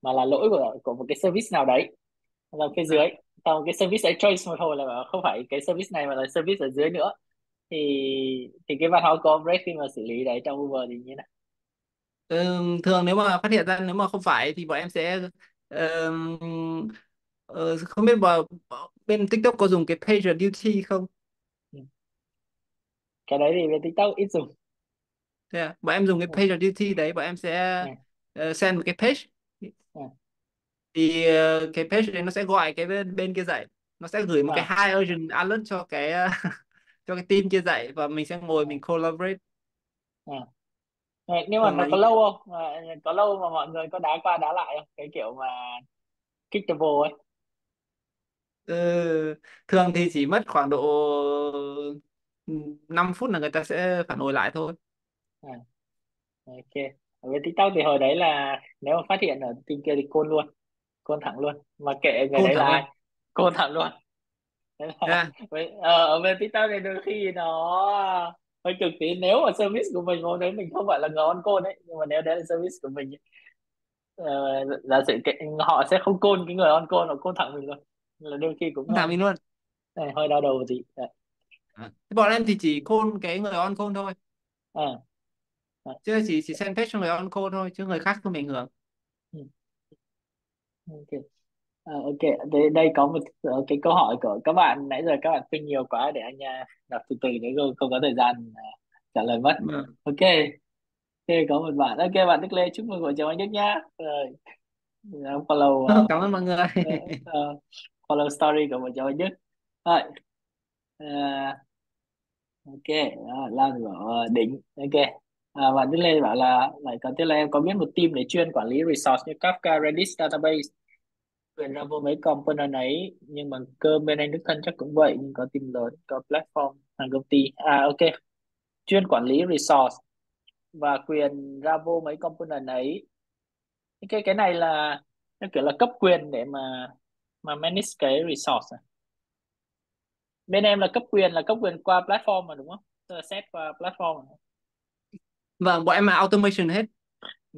mà là lỗi của của một cái service nào đấy là phía À, dưới. Sau cái service ấy trace một hồi là bảo không phải cái service này mà là service ở dưới nữa, thì thì cái văn hóa của ông Red khi mà xử lý đấy trong Uber thì như nào? ừ, thường nếu mà phát hiện ra nếu mà không phải thì bọn em sẽ ờm, ờ, không biết bà, bên TikTok có dùng cái pager duty không? Ừ. Cái đấy thì bên TikTok ít dùng. Thế à? Bọn em dùng cái Ừ. pager duty đấy, bọn em sẽ Ừ. ờ, send một cái page, Ừ. thì ờ, cái page đấy nó sẽ gọi cái bên, bên kia dậy, nó sẽ gửi một cái À. high urgent alert cho cái ờ, cho cái team kia dậy, và mình sẽ ngồi À. mình collaborate. À. Ừ. Nhưng mà Thường nó là có như thế. lâu không? À, có lâu mà mọi người có đá qua đá lại không, cái kiểu mà kick the ball ấy? Ừ, thường thì chỉ mất khoảng độ năm phút là người ta sẽ phản hồi lại thôi. À. Ok. Ở bên TikTok thì hồi đấy là nếu mà phát hiện ở team kia thì côn luôn, côn thẳng luôn, mà kệ người Côn đấy là thẳng ai, luôn. côn thẳng luôn. Thế Thế là à? với- ờ, ở bên TikTok này đôi khi nó hơi cực tí, nếu mà service của mình hôm đấy mình không phải là người on call đấy, nhưng mà nếu đấy là service của mình, ờ, giả sử cái, họ sẽ không call cái người on call, họ call thẳng mình luôn, là đôi khi cũng Côn thẳng hơi mình luôn. hơi đau đầu một tí đấy. À, thế bọn em thì chỉ call cái người on call thôi, À. Đấy. chứ chỉ chỉ send page cho người on call thôi, chứ người khác không bị ảnh hưởng. Ừ. Ok. À, ok, đây, đây có một ờ, cái câu hỏi của các bạn, nãy giờ các bạn ping nhiều quá để anh uh, đọc từ từ để không, không có thời gian à, trả lời mất. Vâng. Ok. Ok, có một bạn, ok, bạn Đức Lê, chúc mừng vợ chồng anh Đức nhá. Rồi, ờ, follow Cảm ờ, ơn mọi người. ờ, ờ, follow story của vợ chồng anh Đức. Rồi, à, ok, đó, Lan bảo ờ, đỉnh. Ok. À, bạn Đức Lê bảo là lại có tiếc là em có biết một team để chuyên quản lý resource như Kafka, Redis database, quyền ra vô mấy component ấy, nhưng mà cơ bên anh Đức Thân chắc cũng vậy, nhưng có team lớn, có platform hàng công ty. À, ok, chuyên quản lý resource và quyền ra vô mấy component ấy. Cái cái này là nó kiểu là cấp quyền để mà mà manage cái resource à? Bên em là cấp quyền là cấp quyền qua platform mà đúng không? Tức là set qua platform mà. Vâng, bọn em là automation hết. Ừ.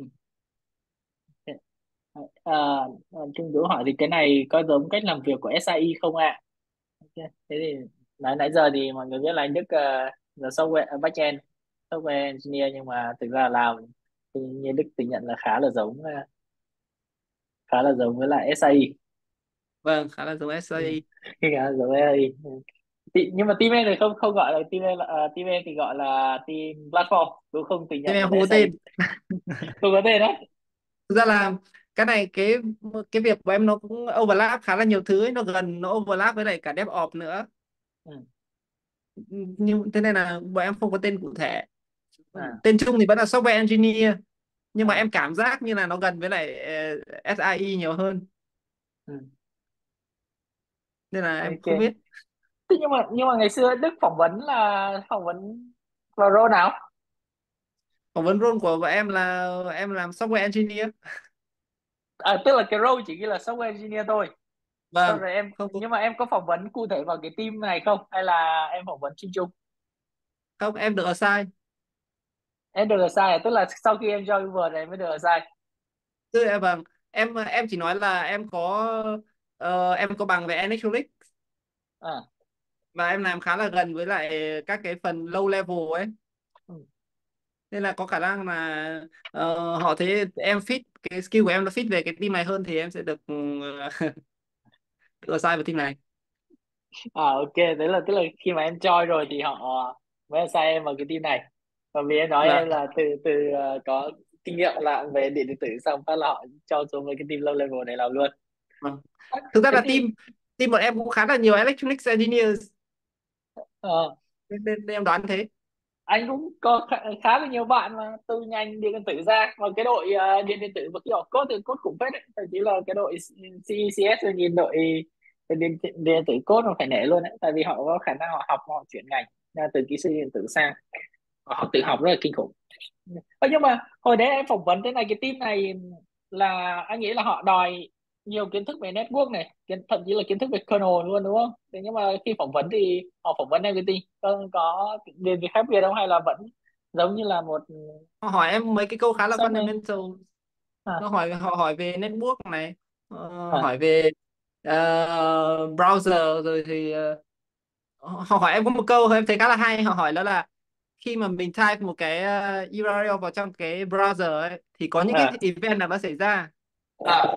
À, à, Trung Dũng hỏi thì cái này có giống cách làm việc của ét i i không ạ? Ok. Thế thì nãy nãy giờ thì mọi người biết là anh Đức uh, là software uh, backend software engineer, nhưng mà thực ra là làm thì như Đức tự nhận là khá là giống uh, khá là giống với lại ét i i. Vâng, khá là giống Ừ. ét a e. Khá là giống ét i i. Ừ. Thì, nhưng mà team em thì không không gọi là team em là uh, team em thì gọi là team platform, cũng không tự Thế nhận em là không có ét i i. tên. Không có tên đấy. Thực ra là cái này, cái cái việc của em nó cũng overlap khá là nhiều thứ ấy. Nó gần, nó overlap với lại cả DevOps nữa, Ừ. nhưng thế nên là bọn em không có tên cụ thể. À. Tên chung thì vẫn là software engineer, nhưng mà À. em cảm giác như là nó gần với lại ờ, ét a e nhiều hơn, Ừ. nên là em Ok. không biết. Thế nhưng mà nhưng mà ngày xưa Đức phỏng vấn là phỏng vấn vào role nào? Phỏng vấn role của bọn em là em làm software engineer. À, tức là cái role chỉ ghi là software engineer thôi. Xong Vâng, rồi em, không có- nhưng mà em có phỏng vấn cụ thể vào cái team này không, hay là em phỏng vấn chung chung? không, em được assign. Em được assign à? Tức là sau khi em join Uber này mới được assign? Tức là vâng, em em chỉ nói là em có ờ, em có bằng về Electronics, À. và em làm khá là gần với lại các cái phần low level ấy, Ừ. nên là có khả năng là ờ, họ thấy em fit, cái skill của em nó fit về cái team này hơn, thì em sẽ được ừ, được assign vào team này. À, ok, đấy là tức là khi mà em join rồi thì họ mới assign em vào cái team này, và vì em nói Vâng, em là từ từ ờ, có kinh nghiệm làm về điện điện tử, xong phát là họ cho xuống với cái team low level này làm luôn. vâng. À, Thực ra thế là team thì team bọn em cũng khá là nhiều electronics engineers, ờ, nên, nên, nên em đoán thế. anh cũng có khá, khá là nhiều bạn mà từ ngành điện điện tử ra, mà cái đội ờ, điện điện tử mà khi họ code thì code cũng phết đấy, thậm chí là cái đội xê xê ét rồi nhìn đội điện, điện điện tử code mà phải nể luôn đấy, tại vì họ có khả năng họ học, họ chuyển ngành ra từ kỹ sư điện tử sang, họ tự học rất là kinh khủng. Ơ, nhưng mà hồi đấy em phỏng vấn thế này, cái team này là anh nghĩ là họ đòi nhiều kiến thức về network này, kiến, thậm chí là kiến thức về kernel luôn đúng không? Thế nhưng mà khi phỏng vấn thì họ phỏng vấn em cái gì? Có, có điều gì khác biệt không, hay là vẫn giống như là một Họ hỏi em mấy cái câu khá là software? fundamental, À, Nó hỏi họ hỏi về network này, ờ, à, hỏi về ờ, browser, rồi thì ờ, họ hỏi em có một câu em thấy khá là hay. Họ hỏi đó là khi mà mình type một cái ờ, u rờ lờ vào trong cái browser ấy, thì có những cái à, event nào nó xảy ra. à.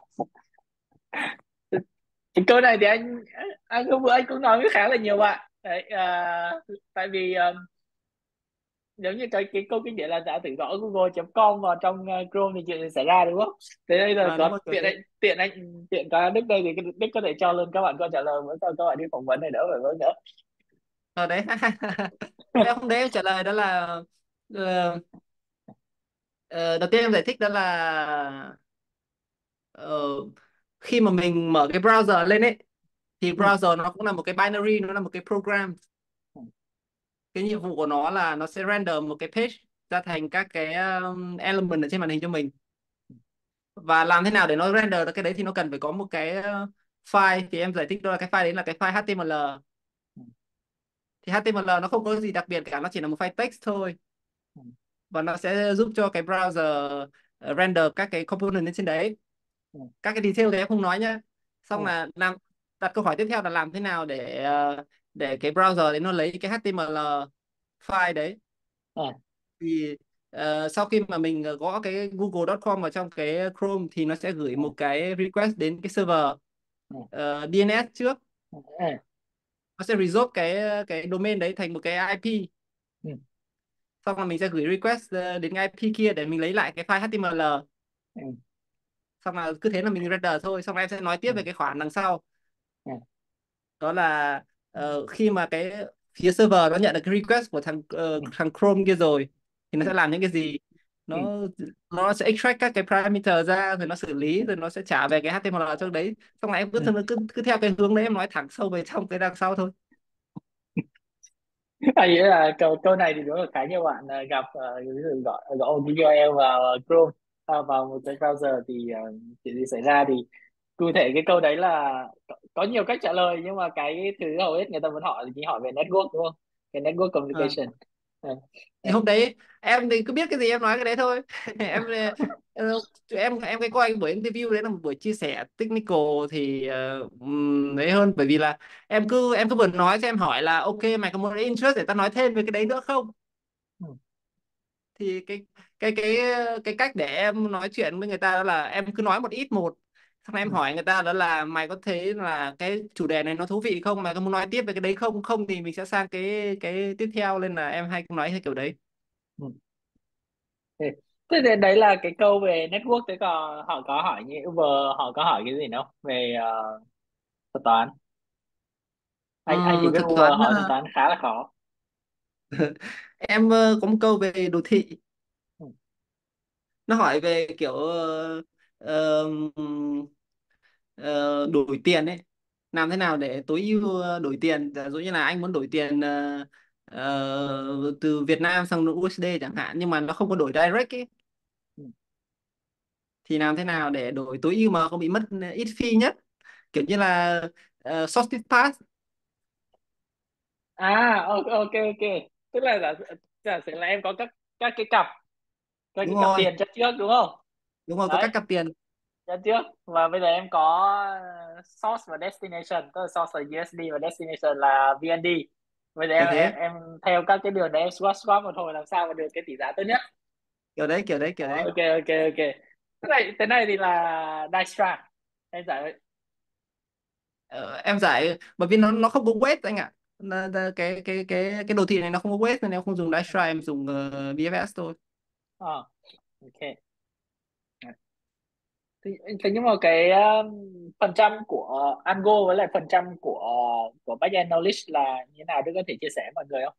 Thì câu này thì anh anh hôm bữa anh cũng nói với khá là nhiều bạn đấy, à, tại vì à, giống như cái cái câu kinh điển là giả sử gõ google chấm com vào trong uh, Chrome thì chuyện gì xảy ra, đúng không? Thế đây là À, đúng có rồi kiểu tiện thế. anh tiện anh tiện có Đức đây thì Đức có thể cho luôn các bạn câu trả lời, bữa sau các bạn đi phỏng vấn này đỡ phải vỡ nữa. Ở đấy em không đấy em trả lời đó là ờ, ờ, đầu tiên em giải thích đó là ờ, khi mà mình mở cái browser lên ấy, thì Ừ. browser nó cũng là một cái binary, nó là một cái program. Ừ. Cái nhiệm vụ của nó là nó sẽ render một cái page ra thành các cái um, element ở trên màn hình cho mình. Và làm thế nào để nó render được cái đấy thì nó cần phải có một cái uh, file. Thì em giải thích đó là cái file đấy là cái file hát tê em lờ. Ừ. Thì hát tê em lờ nó không có gì đặc biệt cả, nó chỉ là một file text thôi. Ừ. Và nó sẽ giúp cho cái browser uh, render các cái component lên trên đấy. Ừ. Các cái detail thì em không nói nhá. Ừ. Xong là làm đặt câu hỏi tiếp theo là làm thế nào để ờ, để cái browser đấy nó lấy cái hát tê em lờ file đấy. Ừ. Thì ờ, sau khi mà mình gõ cái google chấm com vào trong cái Chrome thì nó sẽ gửi Ừ. một cái request đến cái server Ừ. ờ, đê en ét trước. Ừ. Nó sẽ resolve cái cái domain đấy thành một cái i pê. Ừ. Xong là mình sẽ gửi request ờ, đến cái i pê kia để mình lấy lại cái file hát tê em lờ. Ừ. Xong là cứ thế là mình render thôi. Xong là em sẽ nói tiếp Ừ. về cái khoản đằng sau. Ừ. Đó là ờ, khi mà cái phía server nó nhận được cái request của thằng ờ, thằng Chrome kia rồi thì nó Ừ. sẽ làm những cái gì. Ừ. Nó nó sẽ extract các cái parameter ra, rồi nó xử lý, rồi nó sẽ trả về cái hát tê em lờ trong đấy. Xong là em cứ Ừ. cứ cứ theo cái hướng đấy, em nói thẳng sâu về trong cái đằng sau thôi. Anh nghĩ là câu câu này thì đúng là khá nhiều bạn ờ, gặp, uh, ví dụ gọi gọi u rờ lờ vào ờ, Chrome, ờ, vào một cái browser thì ờ, chuyện gì xảy ra. Thì cụ thể cái câu đấy là có, có nhiều cách trả lời, nhưng mà cái thứ hầu hết người ta vẫn hỏi là chỉ hỏi về network, đúng không? Cái network Ờ. communication. Ờ, Thì ờ, hôm đấy em thì cứ biết cái gì em nói cái đấy thôi. em ờ, em em cái coi buổi interview đấy là một buổi chia sẻ technical thì uh, đấy hơn, bởi vì là em cứ em cứ vừa nói cho em hỏi là ok mày có muốn interest để tao nói thêm về cái đấy nữa không. ừ, Thì cái cái cái cái cách để em nói chuyện với người ta đó là em cứ nói một ít một. Xong rồi ừ, em hỏi người ta đó là mày có thấy là cái chủ đề này nó thú vị không, mày có muốn nói tiếp về cái đấy không, không thì mình sẽ sang cái cái tiếp theo. Nên là em hay nói theo kiểu đấy. ừ. Thế thế thì đấy là cái câu về network. Thế còn họ có hỏi như Uber, họ có hỏi cái gì nữa về ờ, thuật toán? anh anh chỉ Ờ, biết thuật toán Uber hỏi thuật ờ, toán khá là khó. em ờ, có một câu về đồ thị. Ừ, Nó hỏi về kiểu ờ, ờ, ờ, đổi tiền ấy, làm thế nào để tối ưu ờ, đổi tiền. Giả dụ như là anh muốn đổi tiền ờ, ờ, từ Việt Nam sang u ét đê chẳng hạn, nhưng mà nó không có đổi direct ấy, ừ. thì làm thế nào để đổi tối ưu mà không bị mất ít phí nhất, kiểu như là uh, shortest path. À, ok, ok, ok. Tức là giả sử, giả sử là em có các các cái cặp các Đúng cái cặp rồi, tiền chất trước, đúng không? đúng rồi, có Đấy, các cặp tiền. chất trước, và bây giờ em có uh, source và destination, tức là source là u ét đê và destination là vê en đê. Bây giờ Kiểu em em thế, em theo các cái đường đấy em swap swap một hồi làm sao mà được cái tỷ giá tốt nhất. kiểu đấy, kiểu đấy, kiểu Đó, đấy. ok, ok, ok. Thế này thế này thì là Dijkstra, em giải. Ờ, em giải bởi vì nó nó không có weight anh ạ. Là- là cái cái cái cái đồ thị này nó không có weight nên em không dùng Dastra, em dùng uh, vê ép ét thôi. Ờ, ok. Thế, thế nhưng mà cái um, phần trăm của Algo với lại phần trăm của của Backend Knowledge là như thế nào, Đức có thể chia sẻ với mọi người không?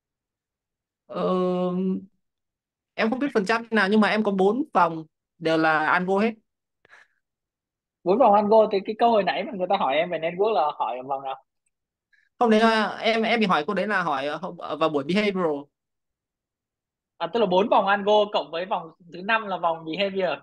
Ờ, em không biết phần trăm nào nhưng mà em có bốn vòng đều là Ango hết. Bốn vòng Algo thì cái câu hồi nãy mà người ta hỏi em về network là hỏi ở vòng nào? Hôm đấy ờ, em em bị hỏi cô đấy là hỏi ờ, hôm- ờ, vào buổi behavioral. À, tức là bốn vòng Algo cộng với vòng thứ năm là vòng behavior.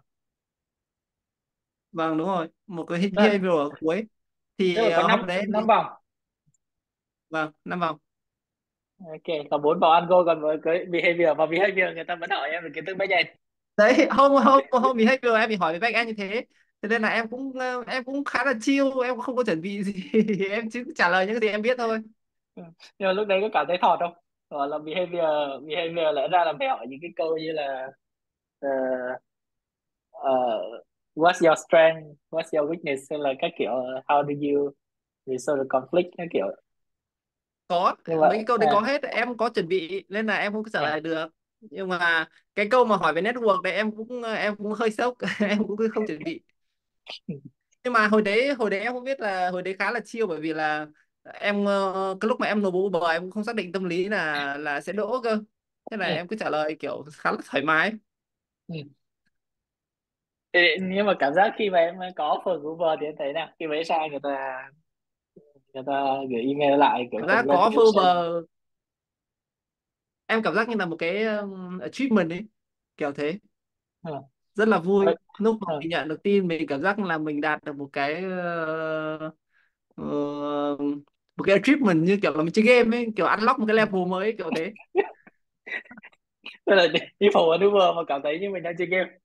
Vâng đúng rồi, một cái Tức là, behavioral ở cuối. tức Thì là có ờ, năm hôm đấy em năm bị vòng. vâng năm vòng. Ok, có bốn vòng Algo, còn với cái behavior và behavior người ta vẫn hỏi em về kiến thức backend. Đấy, hôm hôm hôm mình hacker em bị hỏi về backend như thế, thế nên là em cũng ờ, em cũng khá là chill, em cũng không có chuẩn bị gì em chỉ trả lời những cái gì em biết thôi. Ừ. Nhưng mà lúc đấy có cảm thấy thọt không, hoặc là behavior behavior lẽ ra là phải hỏi những cái câu như là ờ, ờ, what's your strength, what's your weakness, hay là các kiểu ờ, how do you resolve the conflict các kiểu. Có Nhưng mà mấy cái câu đấy có à, hết, em có chuẩn bị nên là em không có trả à, lời được. Nhưng mà cái câu mà hỏi về network đấy em cũng em cũng hơi sốc em cũng không chuẩn bị. Nhưng mà hồi đấy hồi đấy em không biết, là hồi đấy khá là chill, bởi vì là em ờ, cái lúc mà em nộp bờ em cũng không xác định tâm lý là là sẽ đỗ cơ, thế là ừ, em cứ trả lời kiểu khá là thoải mái. ừ. Thế, nhưng mà cảm giác khi mà em có offer của Uber thì em thấy nào khi mấy sai người ta người ta gửi email lại kiểu Cảm giác có congratulations. Uber, em cảm giác như là một cái um, achievement ấy, kiểu thế, Ừ. rất là vui Ừ. lúc mà Ừ. mình nhận được tin, mình cảm giác là mình đạt được một cái ờ, ờ, một cái achievement, như kiểu là mình chơi game ấy, kiểu unlock một cái level mới ấy, kiểu thế. Tức là đi, đi phỏng vấn Uber mà cảm thấy như mình đang chơi game.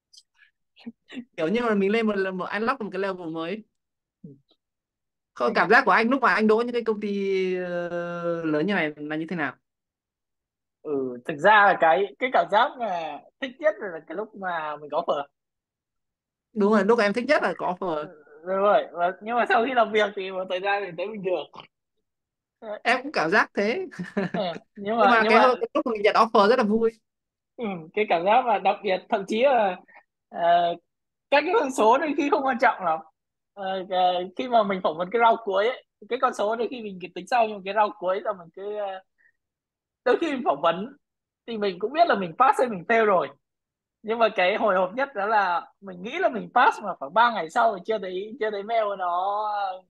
Kiểu như là mình lên một một unlock một cái level mới. Ừ. Không, cảm giác của anh lúc mà anh đỗ những cái công ty ờ, lớn như này là như thế nào? Ừ, thực ra là cái cái cảm giác mà thích nhất là cái lúc mà mình có phở. Đúng rồi, lúc em thích nhất là có offer. Ừ, đúng rồi. Và, nhưng mà sau khi làm việc thì một thời gian thì thấy bình thường. Đấy. Em cũng cảm giác thế. Ừ. nhưng Nhưng mà mà nhưng cái, mà hôm- cái lúc mình nhận offer rất là vui. ừ, cái cảm giác mà đặc biệt thậm chí là ờ, các cái con số đôi khi không quan trọng lắm. Ờ, cái- khi mà mình phỏng vấn cái round cuối ấy, cái con số đôi khi mình tính sau, nhưng mà cái round cuối rồi mình cứ ờ, đôi khi mình phỏng vấn thì mình cũng biết là mình pass hay mình fail rồi, nhưng mà cái hồi hộp nhất đó là mình nghĩ là mình pass mà khoảng ba ngày sau thì chưa thấy chưa thấy mail nó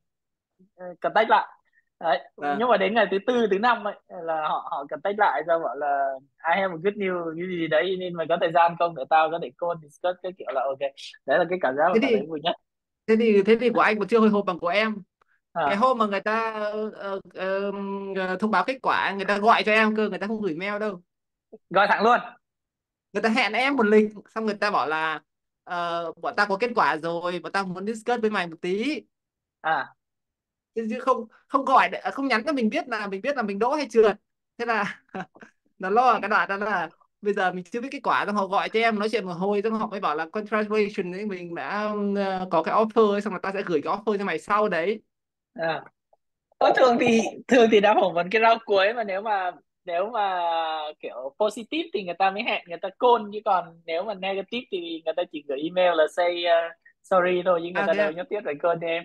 uh, contact lại. Đấy, Vâng. nhưng mà đến ngày thứ tư thứ năm ấy là họ họ contact lại ra bảo là I have a good news cái gì đấy, nên mày có thời gian không để tao có thể call discuss cái kiểu là ok. Đấy là cái cảm giác mà thế cảm thấy thì vui nhất. thế thì thế thì của anh còn chưa hồi hộp bằng của em. Cái À, hôm mà người ta ờ, ờ, ờ, ờ, thông báo kết quả, người ta gọi cho em cơ, người ta không gửi mail đâu. gọi thẳng luôn. Người ta hẹn em một lịch, xong người ta bảo là ờ, bọn ta có kết quả rồi, bọn ta muốn discuss với mày một tí. À, Chứ chứ không không gọi để- à, không nhắn cho mình biết là mình biết là mình đỗ hay trượt. Thế là nó lo ở cái đoạn đó là bây giờ mình chưa biết kết quả, xong họ gọi cho em nói chuyện một hồi, xong họ mới bảo là congratulations ấy, mình đã ờ, có cái offer ấy, xong rồi ta sẽ gửi cái offer cho mày sau đấy. à. Ờ, thường thì thường thì đã phỏng vấn cái round cuối mà nếu mà nếu mà kiểu positive thì người ta mới hẹn người ta call, chứ còn nếu mà negative thì người ta chỉ gửi email là say uh, sorry thôi, chứ người À ta thế đâu à? nhất thiết phải call cho em.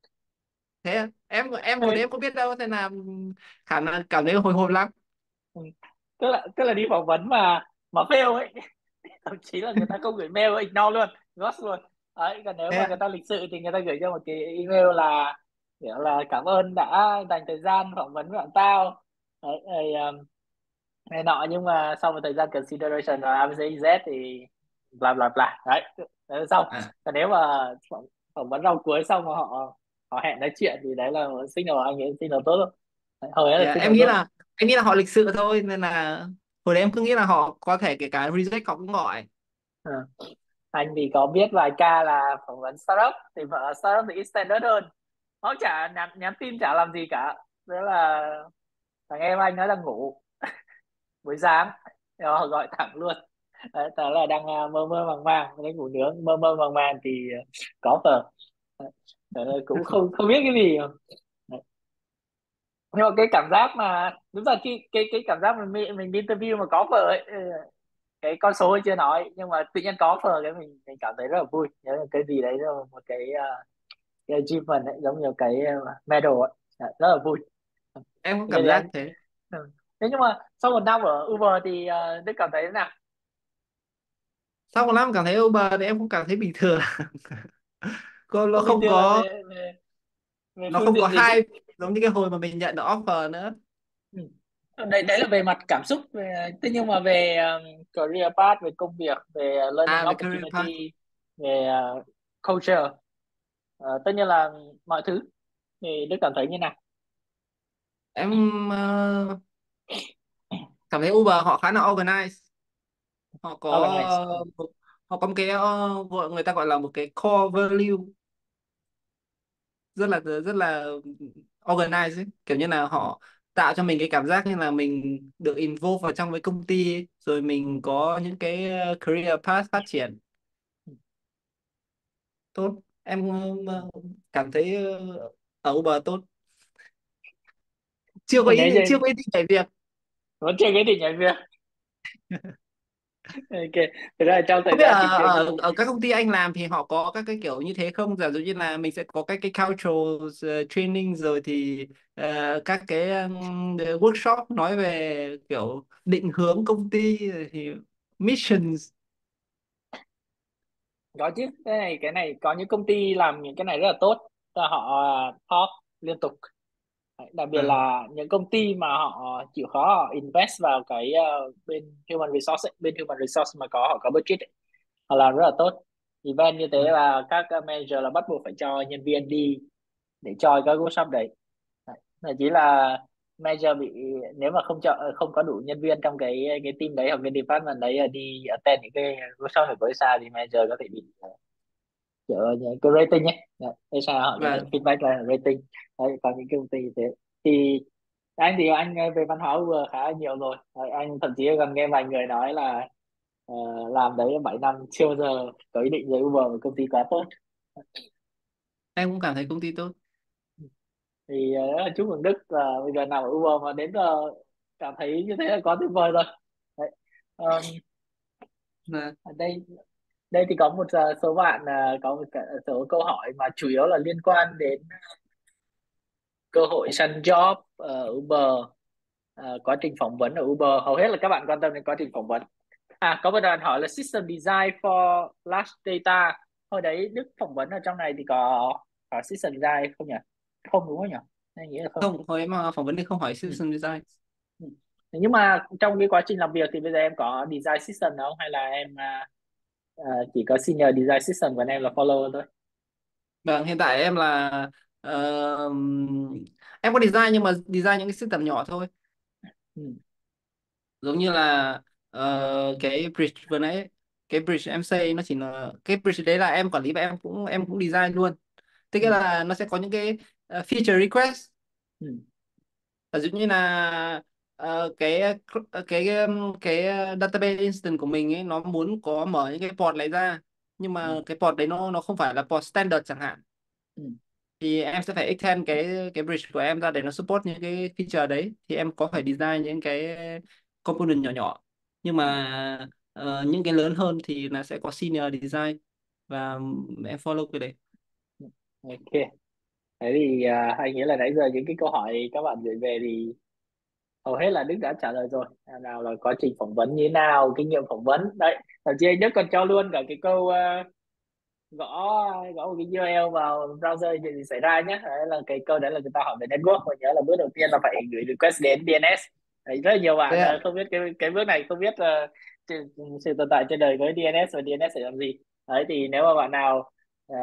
Thế à? em em Ừ. hồi đấy em có biết đâu, thế là khả năng cảm thấy hồi hộp lắm. Ừ. tức là tức là đi phỏng vấn mà mà fail ấy thậm chí là người ta không gửi mail, ignore luôn, ghost luôn. Đấy, còn nếu Thế mà à? người ta lịch sự thì người ta gửi cho một cái email là kiểu là cảm ơn đã dành thời gian phỏng vấn với bạn tao. Đấy, rồi, um, này nọ, nhưng mà sau một thời gian consideration và a bê xê Z thì bla bla bla. Đấy, đấy là xong. À, Còn nếu mà phỏng, phỏng vấn rau cuối xong mà họ họ hẹn nói chuyện thì đấy là một signal, anh ấy signal tốt luôn. Đấy, hồi ấy thế là à? Em signal nghĩ tốt. là em nghĩ là họ lịch sự thôi, nên là hồi đấy em cứ nghĩ là họ có thể kể cả reject họ cũng gọi. Ừ. Anh thì có biết vài ca là phỏng vấn startup thì vợ startup thì ít standard hơn, họ chả nhắn, nhắn tin chả làm gì cả. Thế là thằng em anh nó đang ngủ buổi sáng thì họ gọi thẳng luôn. Đấy, thế là đang à, mơ mơ màng màng đấy, ngủ nướng mơ mơ màng màng thì à, có phở. Đấy, thế là cũng không không biết cái gì. Đấy. Nhưng mà cái cảm giác mà đúng là khi cái cái cảm giác mình mình, mình đi interview mà có phở ấy, ừ, cái con số ấy chưa nói, nhưng mà tự nhiên có phở cái mình mình cảm thấy rất là vui, nhớ là cái gì đấy là một cái uh, cái achievement ấy, giống như cái uh, medal ấy. Đấy, rất là vui. Em có Thế cảm thì giác anh thế. ừ. Thế nhưng mà sau một năm ở Uber thì uh, Đức cảm thấy thế nào? Sau một năm cảm thấy Uber thì em cũng cảm thấy bình thường. Cô- nó Không bình không thường là có về về về nó phương không có diện gì? hype giống như cái hồi mà mình nhận được offer nữa. Ừ. Đấy đấy là về mặt cảm xúc về, thế nhưng mà về um, career path, về công việc, về learning À, về career path, opportunity, về uh, culture, uh, tất nhiên là mọi thứ, thì Đức cảm thấy như nào? em ờ, cảm thấy Uber họ khá là organized. họ có Organize. ờ, một, họ có một cái ờ, gọi người ta gọi là một cái core value rất là rất là organized ấy. Kiểu như là họ tạo cho mình cái cảm giác như là mình được involve vào trong với công ty ấy. Rồi mình có những cái ờ, career path phát triển tốt. Em ờ, cảm thấy ờ, ở Uber tốt, chưa có Nếu ý chưa như có ý định nhảy việc. vẫn chưa cái định nhảy việc. Ok, thực ra là trong thời Không biết gian thị ở, trường. ở ở các công ty anh làm thì họ có các cái kiểu như thế không? Giả dụ như là mình sẽ có các cái cultural ờ, training, rồi thì ờ, các cái um, workshop nói về kiểu định hướng công ty, rồi thì missions. Có chứ, cái này cái này có những công ty làm những cái này rất là tốt. Tức là họ à, talk liên tục. Đấy, đặc biệt Vâng, là những công ty mà họ chịu khó họ invest vào cái ờ, bên human resource ấy, bên human resource mà có họ có budget ấy, họ làm rất là tốt. Event như thế vâng. là các ờ, manager là bắt buộc phải cho nhân viên đi để join các workshop đấy. Đấy. Là chỉ là manager bị, nếu mà không chọn không có đủ nhân viên trong cái cái team đấy hoặc cái department đấy ờ, đi attend những cái workshop này với sao thì manager có thể bị ờ, kiểu như cái rating ấy. Đấy. Thế sao họ sẽ nhận Vâng, feedback là rating. Đấy, có những cái công ty như thế. Thì anh thì anh nghe về văn hóa Uber khá là nhiều rồi. Đấy, anh thậm chí còn nghe vài người nói là ờ, làm đấy bảy năm chưa bao giờ có ý định rời Uber, một công ty quá tốt. em cũng cảm thấy công ty tốt. Thì ờ, rất là chúc mừng Đức là bây giờ làm ở Uber mà đến giờ cảm thấy như thế là có tuyệt vời rồi. Đấy. Ờ, Vâng. ở đây đây thì có một ờ, số bạn ờ, có một cả- số câu hỏi mà chủ yếu là liên quan đến cơ hội săn job ở Uber, ờ, quá trình phỏng vấn ở Uber. Hầu hết là các bạn quan tâm đến quá trình phỏng vấn. À, có một đoạn hỏi là system design for large data. Hồi đấy Đức phỏng vấn ở trong này thì có có system design không nhỉ? Không đúng không nhỉ? Anh nghĩ là không. Không, hồi em ờ, phỏng vấn thì không hỏi Ừ. system design. Ừ. Nhưng mà trong cái quá trình làm việc thì bây giờ em có design system không, hay là em à, à, chỉ có senior design system còn em là follower thôi? Vâng, hiện tại em là ờ, em có design nhưng mà design những cái system nhỏ thôi. Ừ. Giống như là ờ, cái bridge vừa nãy ấy. Cái bridge em xây nó chỉ là cái bridge đấy là em quản lý và em cũng em cũng design luôn. Tức Ừ. là nó sẽ có những cái ờ, feature request. Ừ. Ví dụ như là ờ, cái cái um, cái database instance của mình ấy nó muốn có mở những cái port lại ra, nhưng Ừ. mà cái port đấy nó nó không phải là port standard chẳng hạn, Ừ. thì em sẽ phải extend cái cái bridge của em ra để nó support những cái feature đấy, thì em có Ừ. phải design những cái component nhỏ nhỏ. Nhưng Ừ. mà ờ, những cái lớn hơn thì là sẽ có senior design và em follow cái đấy. Ừ. Ok. Thế thì à, anh nghĩ là nãy giờ những cái câu hỏi các bạn gửi về thì hầu hết là Đức đã trả lời rồi. À, nào là quá trình phỏng vấn như thế nào, kinh nghiệm phỏng vấn đấy. Thậm chí anh Đức còn cho luôn cả cái câu à, gõ gõ một cái u rờ lờ vào browser chuyện gì xảy ra nhé. Đấy là cái câu đấy là người ta hỏi về network, và nhớ là bước đầu tiên là phải gửi request đến đê en ét. Đấy, rất là nhiều bạn Thế ờ, ạ. không biết cái cái bước này, không biết ờ, sự, sự tồn tại trên đời với đê en ét và đê en ét phải làm gì. Đấy thì nếu mà bạn nào ờ,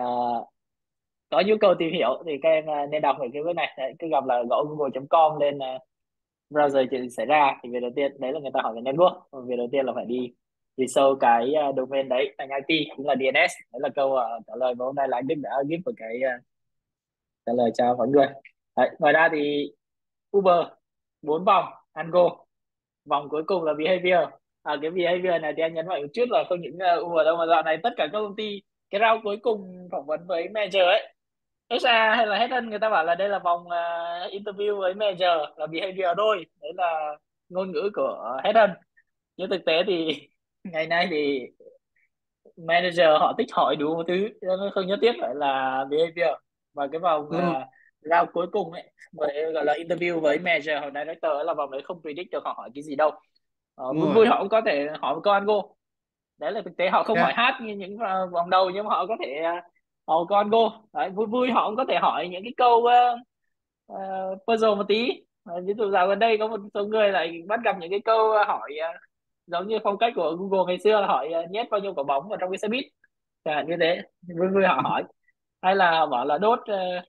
có nhu cầu tìm hiểu thì các em ờ, nên đọc về cái bước này. Đấy, cứ gặp là gõ google chấm com lên ờ, browser chuyện gì xảy ra thì việc đầu tiên đấy là người ta hỏi về network. Và việc đầu tiên là phải đi đi sâu cái ờ, domain đấy thành i tê cũng là đê en ét. Đấy là câu ờ, trả lời mà hôm nay là anh Đức đã give một cái ờ, trả lời cho mọi người. Đấy, ngoài ra thì Uber bốn vòng ăn go, vòng cuối cùng là behavior. À, cái behavior này thì anh nhấn mạnh một chút là không những uh, Uber đâu mà dạo này tất cả các công ty cái round cuối cùng phỏng vấn với manager ấy, ếch a hay là head hunter, người ta bảo là đây là vòng uh, interview với manager là behavior thôi. Đấy là ngôn ngữ của head hunter, nhưng thực tế thì ngày nay thì manager họ thích hỏi đủ một thứ cho nên không nhất thiết phải là behavior. Và cái vòng Đúng rồi, uh, round cuối cùng ấy, với gọi là interview với manager hoặc director ấy, là vòng đấy không predict được họ hỏi cái gì đâu. Ờ, đúng vui rồi. vui họ cũng có thể hỏi một câu ăn go. Đấy là thực tế họ không hỏi Yeah. hát như những uh, vòng đầu, nhưng mà họ có thể uh, hỏi một câu ăn go. Đấy, vui vui họ cũng có thể hỏi những cái câu uh, uh, puzzle một tí. Ờ, ví dụ dạo gần đây có một số người lại bắt gặp những cái câu uh, hỏi uh, giống như phong cách của Google ngày xưa là hỏi uh, nhét bao nhiêu quả bóng vào trong cái xe buýt, chẳng hạn như thế. Vui vui họ hỏi. Hay là bảo là đốt uh,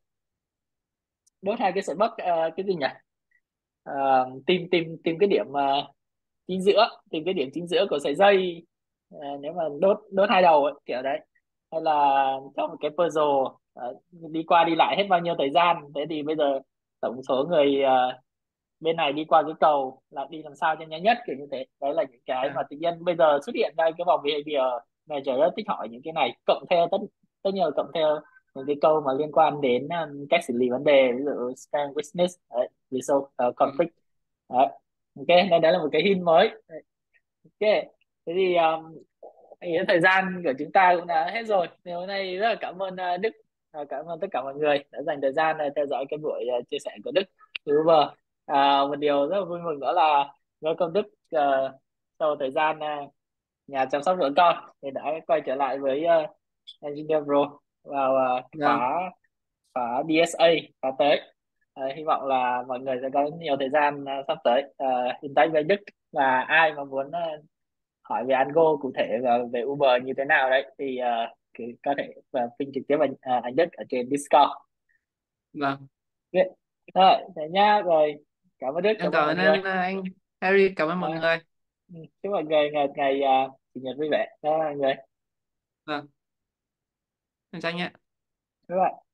đốt hai cái sợi bắc uh, cái gì nhỉ. Ờ, tìm tìm tìm cái điểm uh, chính giữa, tìm cái điểm chính giữa của sợi dây ờ, nếu mà đốt đốt hai đầu ấy, kiểu đấy, hay là trong một cái puzzle, ờ, đi qua đi lại hết bao nhiêu thời gian, thế thì bây giờ tổng số người ờ, bên này đi qua cái cầu là đi làm sao cho nhanh nhất, kiểu như thế. Đấy là những cái mà Vâng, tự nhiên bây giờ xuất hiện ra cái vòng behavior này, trời rất thích hỏi những cái này, cộng theo tất tất nhiên là cộng theo những cái câu mà liên quan đến um, cách xử lý vấn đề, ví dụ strength weakness đấy, resolve uh, vâng, conflict đấy. Ok, nên đấy là một cái hint mới. Ok, thế thì um, thì thời gian của chúng ta cũng đã hết rồi. Thì hôm nay rất là cảm ơn uh, Đức, uh, cảm ơn tất cả mọi người đã dành thời gian uh, theo dõi cái buổi uh, chia sẻ của Đức từ Uber. À, một điều rất là vui mừng đó là với công Đức, uh, sau thời gian uh, nhà chăm sóc vợ con thì đã quay trở lại với uh, Engineer Pro vào uh, vâng, khóa khóa đê ét a khóa tới. Ờ, hy vọng là mọi người sẽ có nhiều thời gian uh, sắp tới uh, in touch với Đức, và ai mà muốn uh, hỏi về Ango cụ thể và về Uber như thế nào đấy thì uh, cứ có thể uh, ping trực tiếp vào uh, anh Đức ở trên Discord. vâng. Ok. Rồi thế nhá, rồi cảm ơn Đức, Em cảm ơn cảm mọi ơn người. anh anh Harry, cảm ơn mọi À, người. ừ, chúc mọi người ngày ngày uh, chủ nhật vui vẻ. Đó mọi người. Vâng, em chào anh nhé. Bye bye.